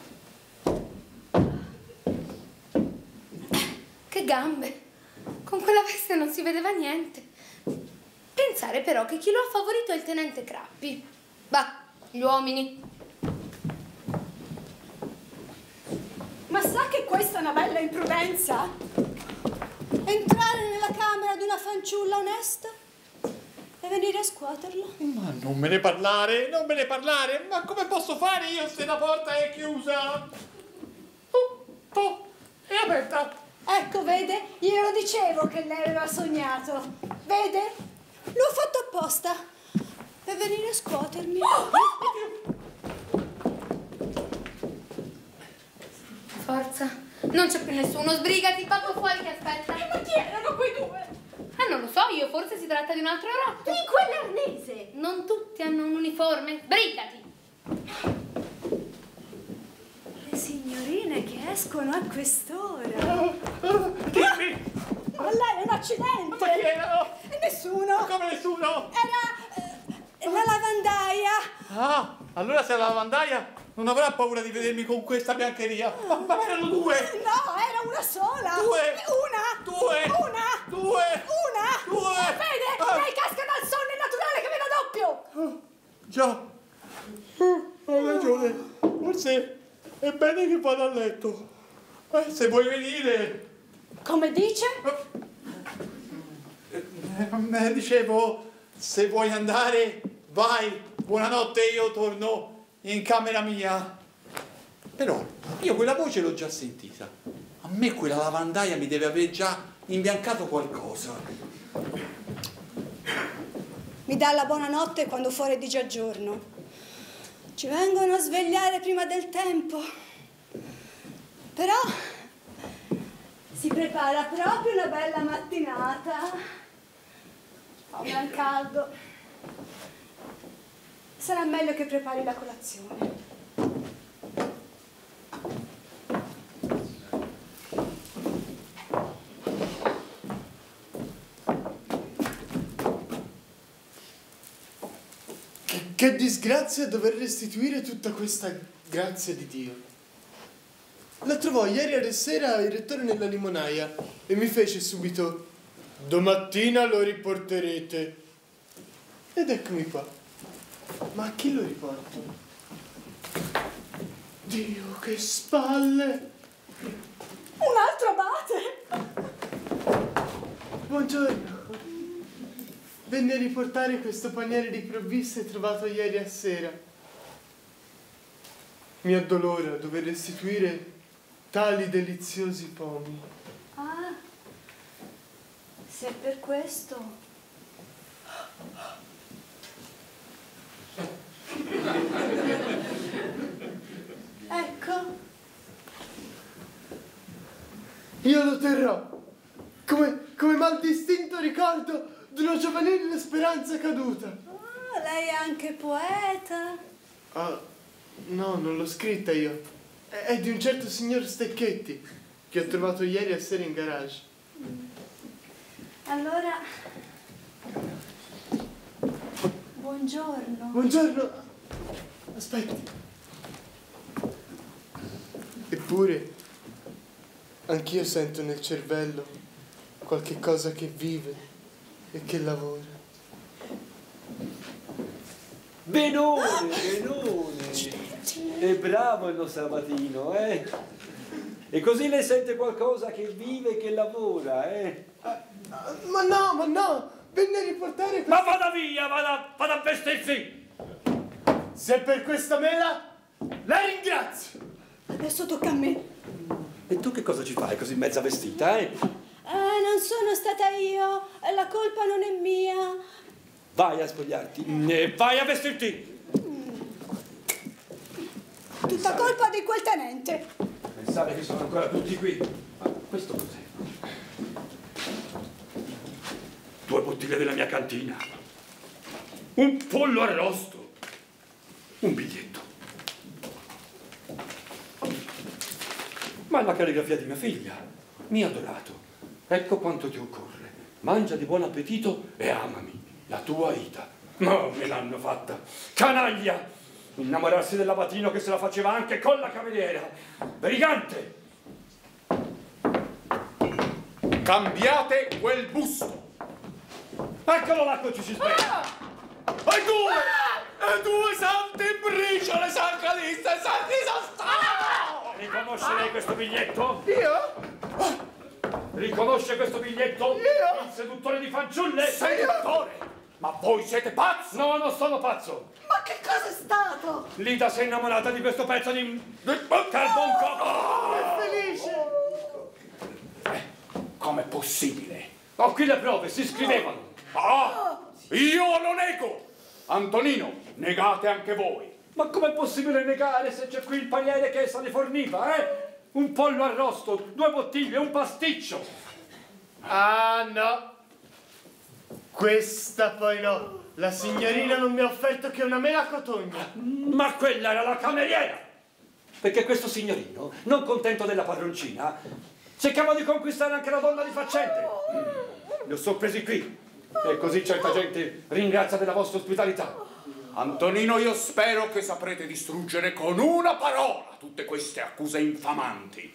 Che gambe. Con quella veste non si vedeva niente. Pensare però che chi lo ha favorito è il tenente Grappi. Bah, gli uomini. Ma sa che questa è una bella imprudenza? Entrare nella camera di una fanciulla onesta e venire a scuoterla? Ma non me ne parlare, non me ne parlare. Ma come posso fare io se la porta è chiusa? Oh, oh, è aperta. Ecco, vede? Io lo dicevo che lei aveva sognato. Vede? L'ho fatto apposta per venire a scuotermi. Forza. Non c'è più nessuno. Sbrigati, papà fuori che aspetta. Ma chi erano quei due? Ah, non lo so io. Forse si tratta di un altro rotto. Di quell'arnese. Non tutti hanno un uniforme. Sbrigati. Le signorine che escono a quest'ora. Dimmi! Ma lei è un accidente! Ma chi erano? E nessuno! Come nessuno? Era eh, la lavandaia! Ah, allora se è la lavandaia non avrà paura di vedermi con questa biancheria. Ma, ma erano due! No, era una sola! Due! Una! Due! Una! Due! Una! Due! Ma vede? Ah. Lei casca dal sonno, è naturale che veda doppio! Già, hai ragione. Forse è bene che vada a letto. Eh, se vuoi venire. Come dice? Eh, eh, dicevo, se vuoi andare, vai. Buonanotte, io torno in camera mia. Però io quella voce l'ho già sentita. A me quella lavandaia mi deve aver già imbiancato qualcosa. Mi dà la buonanotte quando fuori di già giorno. Ci vengono a svegliare prima del tempo. Però si prepara proprio una bella mattinata. Fa un gran caldo. Sarà meglio che prepari la colazione. Che disgrazia dover restituire tutta questa grazia di Dio. La trovò ieri sera il rettore nella limonaia e mi fece subito: domattina lo riporterete. Ed eccomi qua. Ma a chi lo riporto? Dio, che spalle! Un altro abate! Buongiorno. venne a riportare questo paniere di provviste trovato ieri a sera. Mi addolora dover restituire tali deliziosi pomi. Ah, se è per questo... Ecco. Io lo terrò come, come maldistinto ricordo di una giovanile speranza caduta. Ah, lei è anche poeta. Ah, no, non l'ho scritta io. È, è di un certo signor Stecchetti che ho trovato ieri a sera in garage. Allora, buongiorno. Buongiorno. Aspetti. Eppure, anch'io sento nel cervello qualche cosa che vive e che lavora. Benone, benone. È bravo il nostro Abatino, eh? E così lei sente qualcosa che vive e che lavora, eh? Ma no, ma no! Venne a riportare... Ma vada via, vada, vada a vestirsi! Se per questa mela, la ringrazio! Adesso tocca a me. E tu che cosa ci fai così mezza vestita, eh? Eh, non sono stata io, la colpa non è mia. Vai a spogliarti e vai a vestirti! Tutta colpa di quel tenente. Pensare che sono ancora tutti qui. Ma questo cos'è? Due bottiglie della mia cantina. Un pollo arrosto. Un biglietto. Ma è la calligrafia di mia figlia. Mio adorato, ecco quanto ti occorre. Mangia di buon appetito e amami. La tua Ida. Ma me l'hanno fatta. Canaglia! Innamorarsi dell'Abatino che se la faceva anche con la cameriera. Brigante! Cambiate quel busto. Eccolo là, ci si sveglia. E due! E due santi briciole, sancaliste, santi sostato! Riconosce lei questo biglietto? Io? Riconosce questo biglietto? Io? Il seduttore di fanciulle? Seduttore? Ma voi siete pazzi? No, non sono pazzo. Ma che cosa è stato? Lida si è innamorata di questo pezzo di... carbonco. È felice! Com'è possibile? Ho qui le prove, si scrivevano. Ah! Io lo nego! Antonino, negate anche voi. Ma com'è possibile negare se c'è qui il paniere che essa ne forniva, eh? Un pollo arrosto, due bottiglie, un pasticcio. Ah, no. Questa poi no. La signorina non mi ha offerto che una mela cotogna. Ma quella era la cameriera. Perché questo signorino, non contento della padroncina, cercava di conquistare anche la donna di faccende. Li ho sorpresi qui. E così certa gente ringrazia della vostra ospitalità. Antonino, io spero che saprete distruggere con una parola tutte queste accuse infamanti.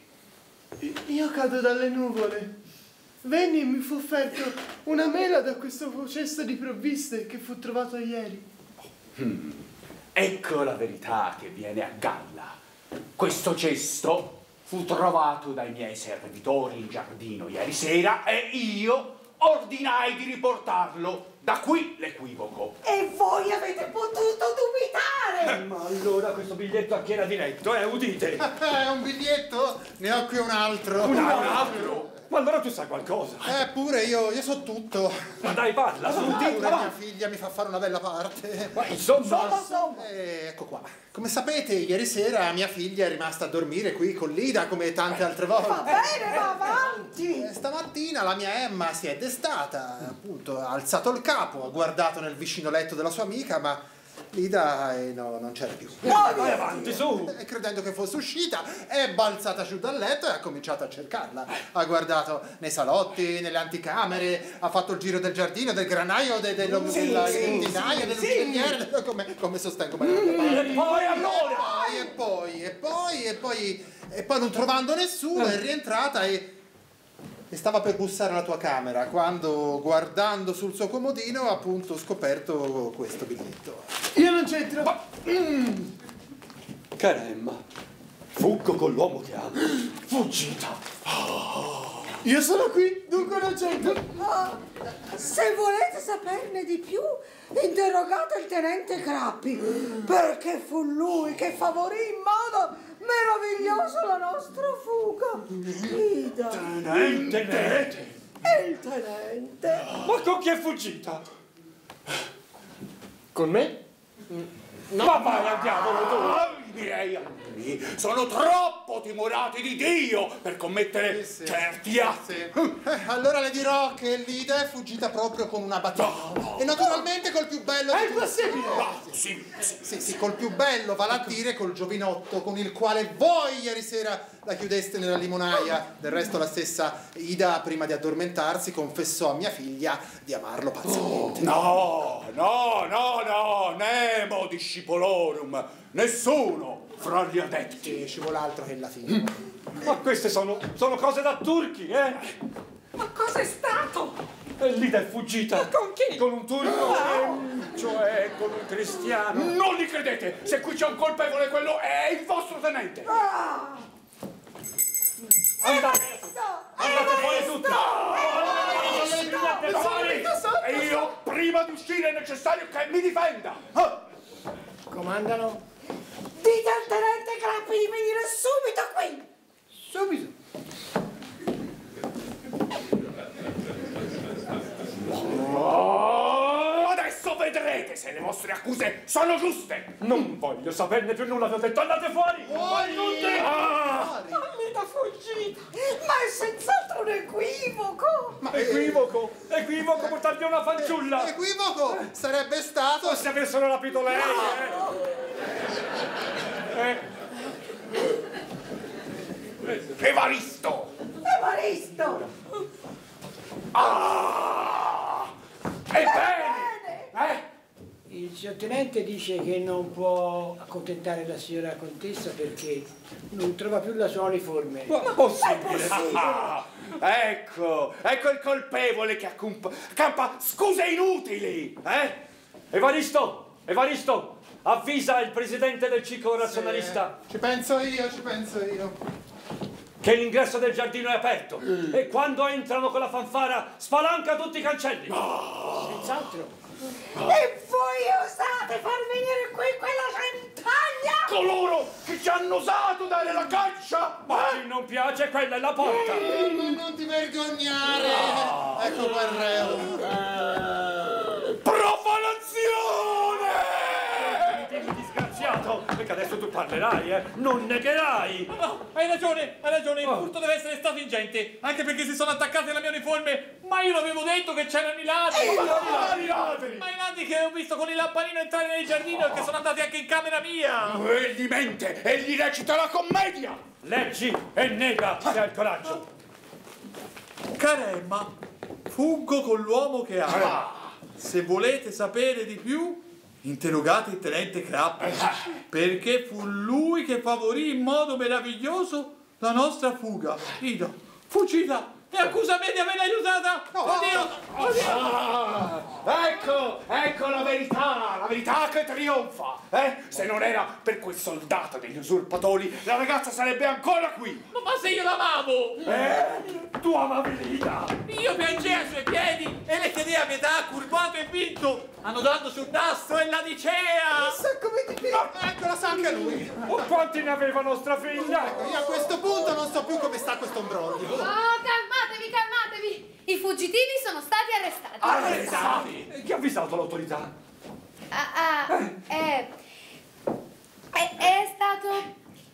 Io cado dalle nuvole. Venni e mi fu offerto una mela da questo cesto di provviste che fu trovato ieri. Hmm. Ecco la verità che viene a galla. Questo cesto fu trovato dai miei servitori in giardino ieri sera e io ordinai di riportarlo. Da qui l'equivoco. E voi avete potuto dubitare! Eh, ma allora questo biglietto a chi era diretto, eh? Udite! È un biglietto? Ne ho qui un altro. Un altro? Ma allora tu sai qualcosa? Eh, pure io, io so tutto. Ma dai, parla, su, Pure dica, mia figlia mi fa fare una bella parte. Ma insomma... Eh, ecco qua. Come sapete, ieri sera mia figlia è rimasta a dormire qui con Lida come tante altre volte. Va bene, va avanti! Eh, stamattina la mia Emma si è destata, appunto, ha alzato il capo, ha guardato nel vicino letto della sua amica, ma Lida eh, no, non c'era più. No, vai avanti, su! E credendo che fosse uscita, è balzata giù dal letto e ha cominciato a cercarla. Ha guardato nei salotti, nelle anticamere, ha fatto il giro del giardino, del granaio, de, de, del sì, granaio, sì, dell'uccelliere, sì. come, come sostengo. Mm, e poi allora! E poi, e poi, e poi, e poi non trovando nessuno è rientrata e... E stava per bussare alla tua camera quando, guardando sul suo comodino, ha appunto scoperto questo biglietto. Io non c'entro. Ma... Mm. Cara Emma, fuggo con l'uomo che amo. Fuggita. Io sono qui, dunque non c'entro. Oh, se volete saperne di più, interrogate il tenente Crappi, perché fu lui che favorì in modo meraviglioso la nostra fuga. Ida. Tenente, tenente. Il tenente. Ma con chi è fuggita? Con me? No. Ma vai al diavolo tu! Ah, i miei anni sono troppo timorati di Dio per commettere Sì, sì. certi atti. Eh, allora le dirò che l'Ida è fuggita proprio con una battuta. E naturalmente col più bello di È tutti. possibile? Sì, sì. Sì, sì, col più bello, vale a dire col giovinotto con il quale voi ieri sera la chiudeste nella limonaia. Del resto la stessa Ida, prima di addormentarsi, confessò a mia figlia di amarlo pazzamente. No, no, no, no, nemo discipolorum, nessuno fra gli adepti. Sì, ci vuole altro che la figlia. Ma queste sono, sono cose da turchi, eh? Ma cos'è stato? E l'Ida è fuggita. Ma con chi? Con un turco, eh, cioè con un cristiano. Non li credete, se qui c'è un colpevole quello è il vostro tenente. Ah, Andate, visto? andate fuori tutti. Andate fuori. E io, prima di uscire, è necessario che mi difenda. Ah. Comandano? Dite al tenente Crappi di venire subito qui. Subito. Oh, adesso vedrete se le vostre accuse sono giuste. Non voglio saperne più nulla, vi ho detto andate fuori. Fuori! Tutti. Ah. L'Ida fuggita. Ma è senz'altro un equivoco. Ma Equivoco, equivoco portar via una fanciulla. eh, equivoco sarebbe stato Se avessero rapito lei, eh. eh. Evaristo! Evaristo. Ah! Ebbene! Eh? Il sottotenente dice che non può accontentare la signora contessa perché non trova più la sua uniforme. Ma possibile? Ah, ecco, ecco il colpevole che accumpa- accampa scuse inutili, eh? Evaristo, Evaristo, avvisa il presidente del ciclo razionalista Ci penso io, ci penso io. che l'ingresso del giardino è aperto e quando entrano con la fanfara spalanca tutti i cancelli. Senz'altro. E voi osate far venire qui quella centaglia? Coloro che ci hanno osato dare la caccia! Ma chi non piace, quella è la porta. Ma non ti vergognare. Ecco quel reo. Profanazione! Dimmi, disgraziato, perché adesso tu parlerai, eh? Non negherai. No, hai ragione, hai ragione, il Oh. furto deve essere stato ingente, anche perché si sono attaccati alla mia uniforme, ma io l'avevo detto che c'erano i ladri! Ma quali ladri? Ma i ladri che ho visto con il lampadino entrare nel giardino e che sono andati anche in camera mia! Egli mente, egli recita la commedia! Leggi e nega se hai il coraggio. Cara Emma, fuggo con l'uomo che amo. Ah. Se volete sapere di più, interrogate il tenente Crappi, perché fu lui che favorì in modo meraviglioso la nostra fuga. Ida, fuggita! E accusa me di averla aiutata! Oddio! Oddio! Ah, ecco, ecco la verità, la verità che trionfa, eh? Se non era per quel soldato degli usurpatori, la ragazza sarebbe ancora qui. Ma, ma se io l'amavo! Eh? Tu amavi l'Ida. Io piangei ai suoi piedi e le chiedeva pietà, curvato e vinto, annodando sul nastro e la dicea! Sa come ti piace? Ecco, la sa anche lui. O quanti ne aveva nostra figlia? Io a questo punto non so più come sta questo imbroglio. Oh, calmatevi, calmatevi! I fuggitivi sono stati arrestati. Arrestati! Eh, Chi ha avvisato l'autorità? Ah, ah, è, è, è stato...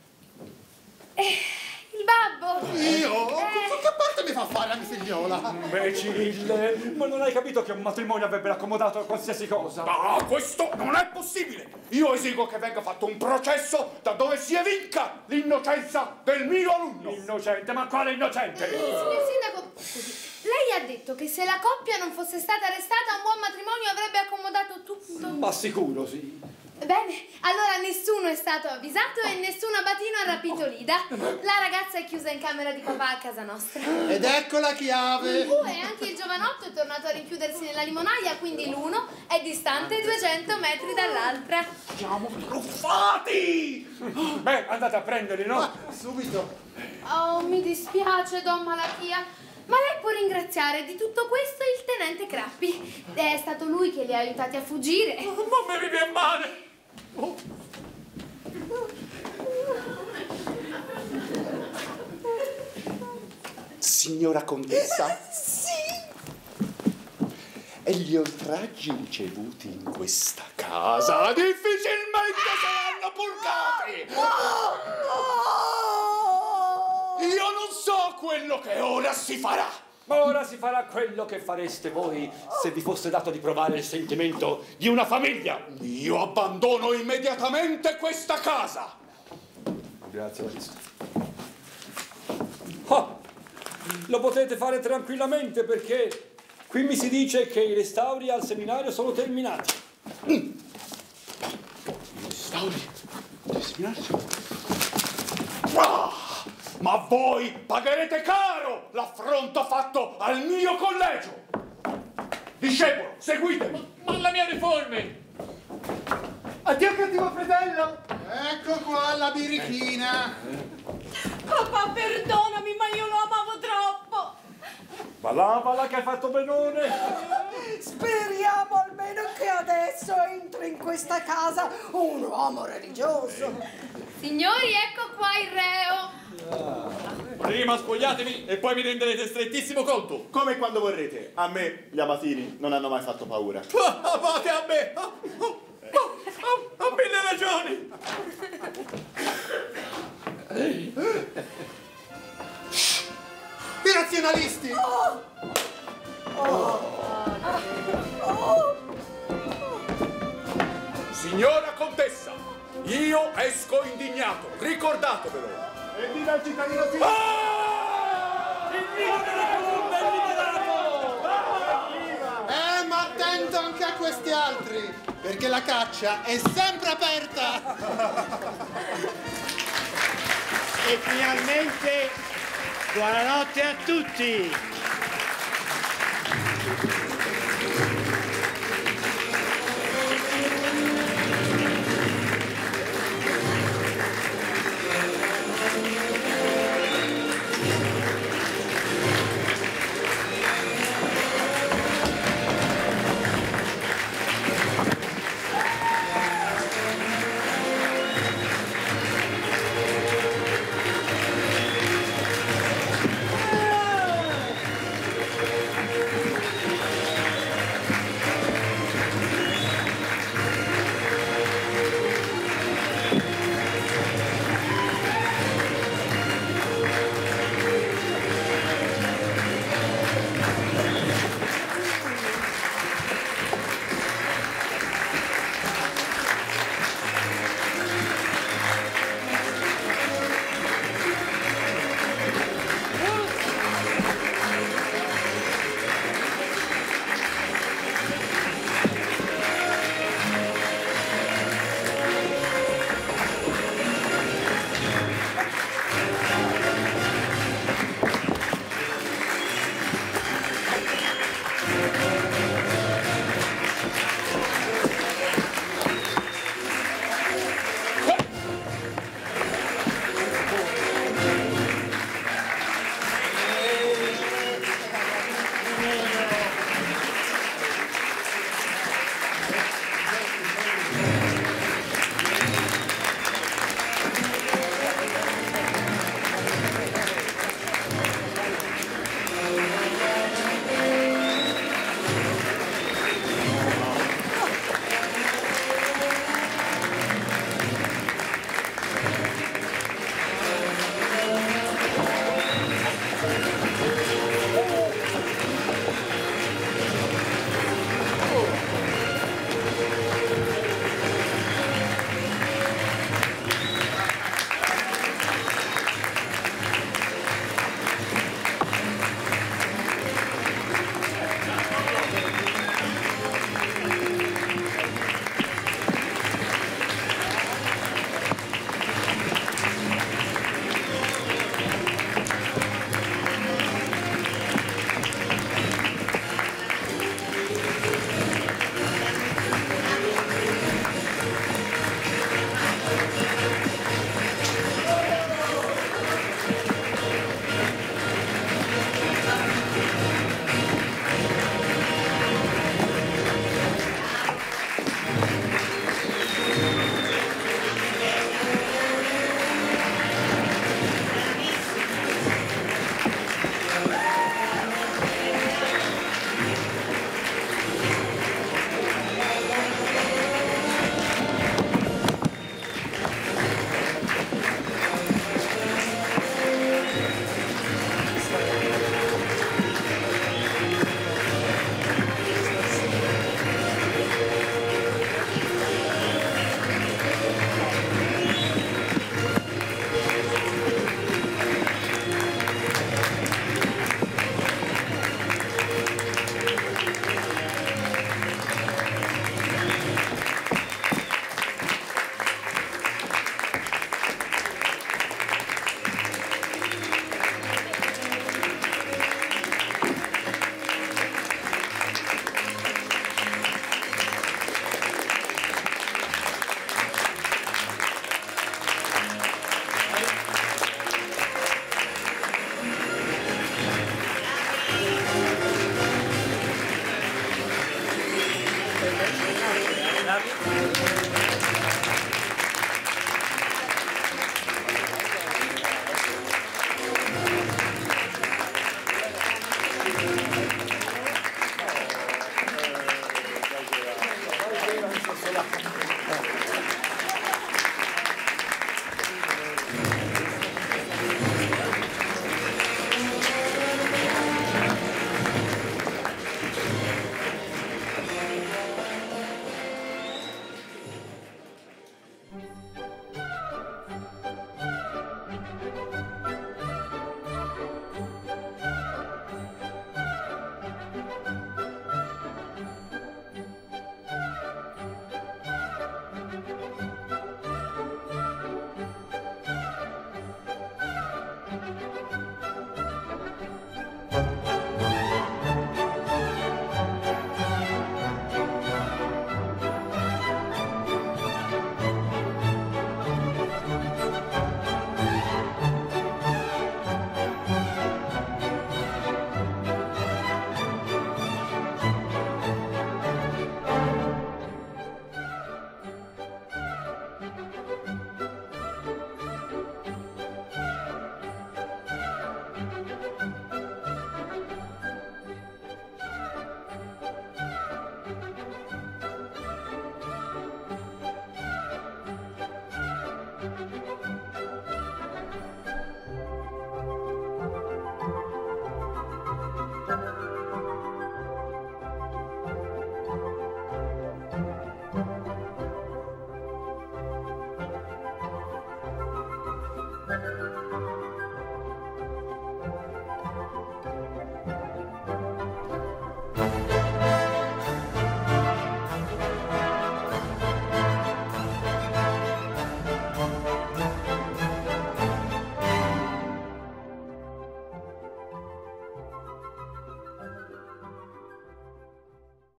eh, il babbo. Io? Eh. Che parte mi fa fare la mia figliola? Imbecille! Ma non hai capito che un matrimonio avrebbe accomodato a qualsiasi cosa? Ma questo non è possibile! Io esigo che venga fatto un processo da dove si evinca l'innocenza del mio alunno! Innocente, ma quale innocente? Signor Sindaco, scusi, lei ha detto che se la coppia non fosse stata arrestata un buon matrimonio avrebbe accomodato tutto. Ma sicuro, sì. Bene, allora nessuno è stato avvisato e nessun abatino ha rapito Lida. La ragazza è chiusa in camera di papà a casa nostra. Ed ecco la chiave. Uh, e anche il giovanotto è tornato a rinchiudersi nella limonaia, quindi l'uno è distante duecento metri dall'altra. Siamo truffati! Beh, andate a prenderli, no? Ma subito. Oh, mi dispiace, Don Malachia. Ma lei può ringraziare di tutto questo il tenente Crappi. È stato lui che li ha aiutati a fuggire. Oh, ma mi viene male! Oh. Signora contessa? Sì! E gli oltraggi ricevuti in questa casa difficilmente saranno purgati! Io non so quello che ora si farà! Ma ora si farà quello che fareste voi se vi fosse dato di provare il sentimento di una famiglia! Io abbandono immediatamente questa casa! Grazie, Maestro. Oh, lo potete fare tranquillamente perché qui mi si dice che i restauri al seminario sono terminati. Mm. I restauri al seminario sono... Ah, ma voi pagherete caro l'affronto fatto al mio collegio! Discepolo, seguitemi! Ma, ma la mia riforme! Addio cattivo fratello! Ecco qua la birichina! Papà, perdonami, ma io lo amavo troppo! Ma lavala che hai fatto benone! Speriamo almeno che adesso entri in questa casa un uomo religioso. Signori, ecco qua il reo. Prima spogliatevi e poi mi renderete strettissimo conto. Come quando vorrete. A me gli amatini non hanno mai fatto paura. Fate a me! Oh, oh, oh, oh, ho mille ragioni! I razionalisti! Oh. Oh. Oh. Signora contessa, io esco indignato, ricordatevelo! E viva il cittadino Silvio! Ah! Il vivo della colomba è liberato! Eh, ma attento anche a questi altri, perché la caccia è sempre aperta! E finalmente buonanotte a tutti!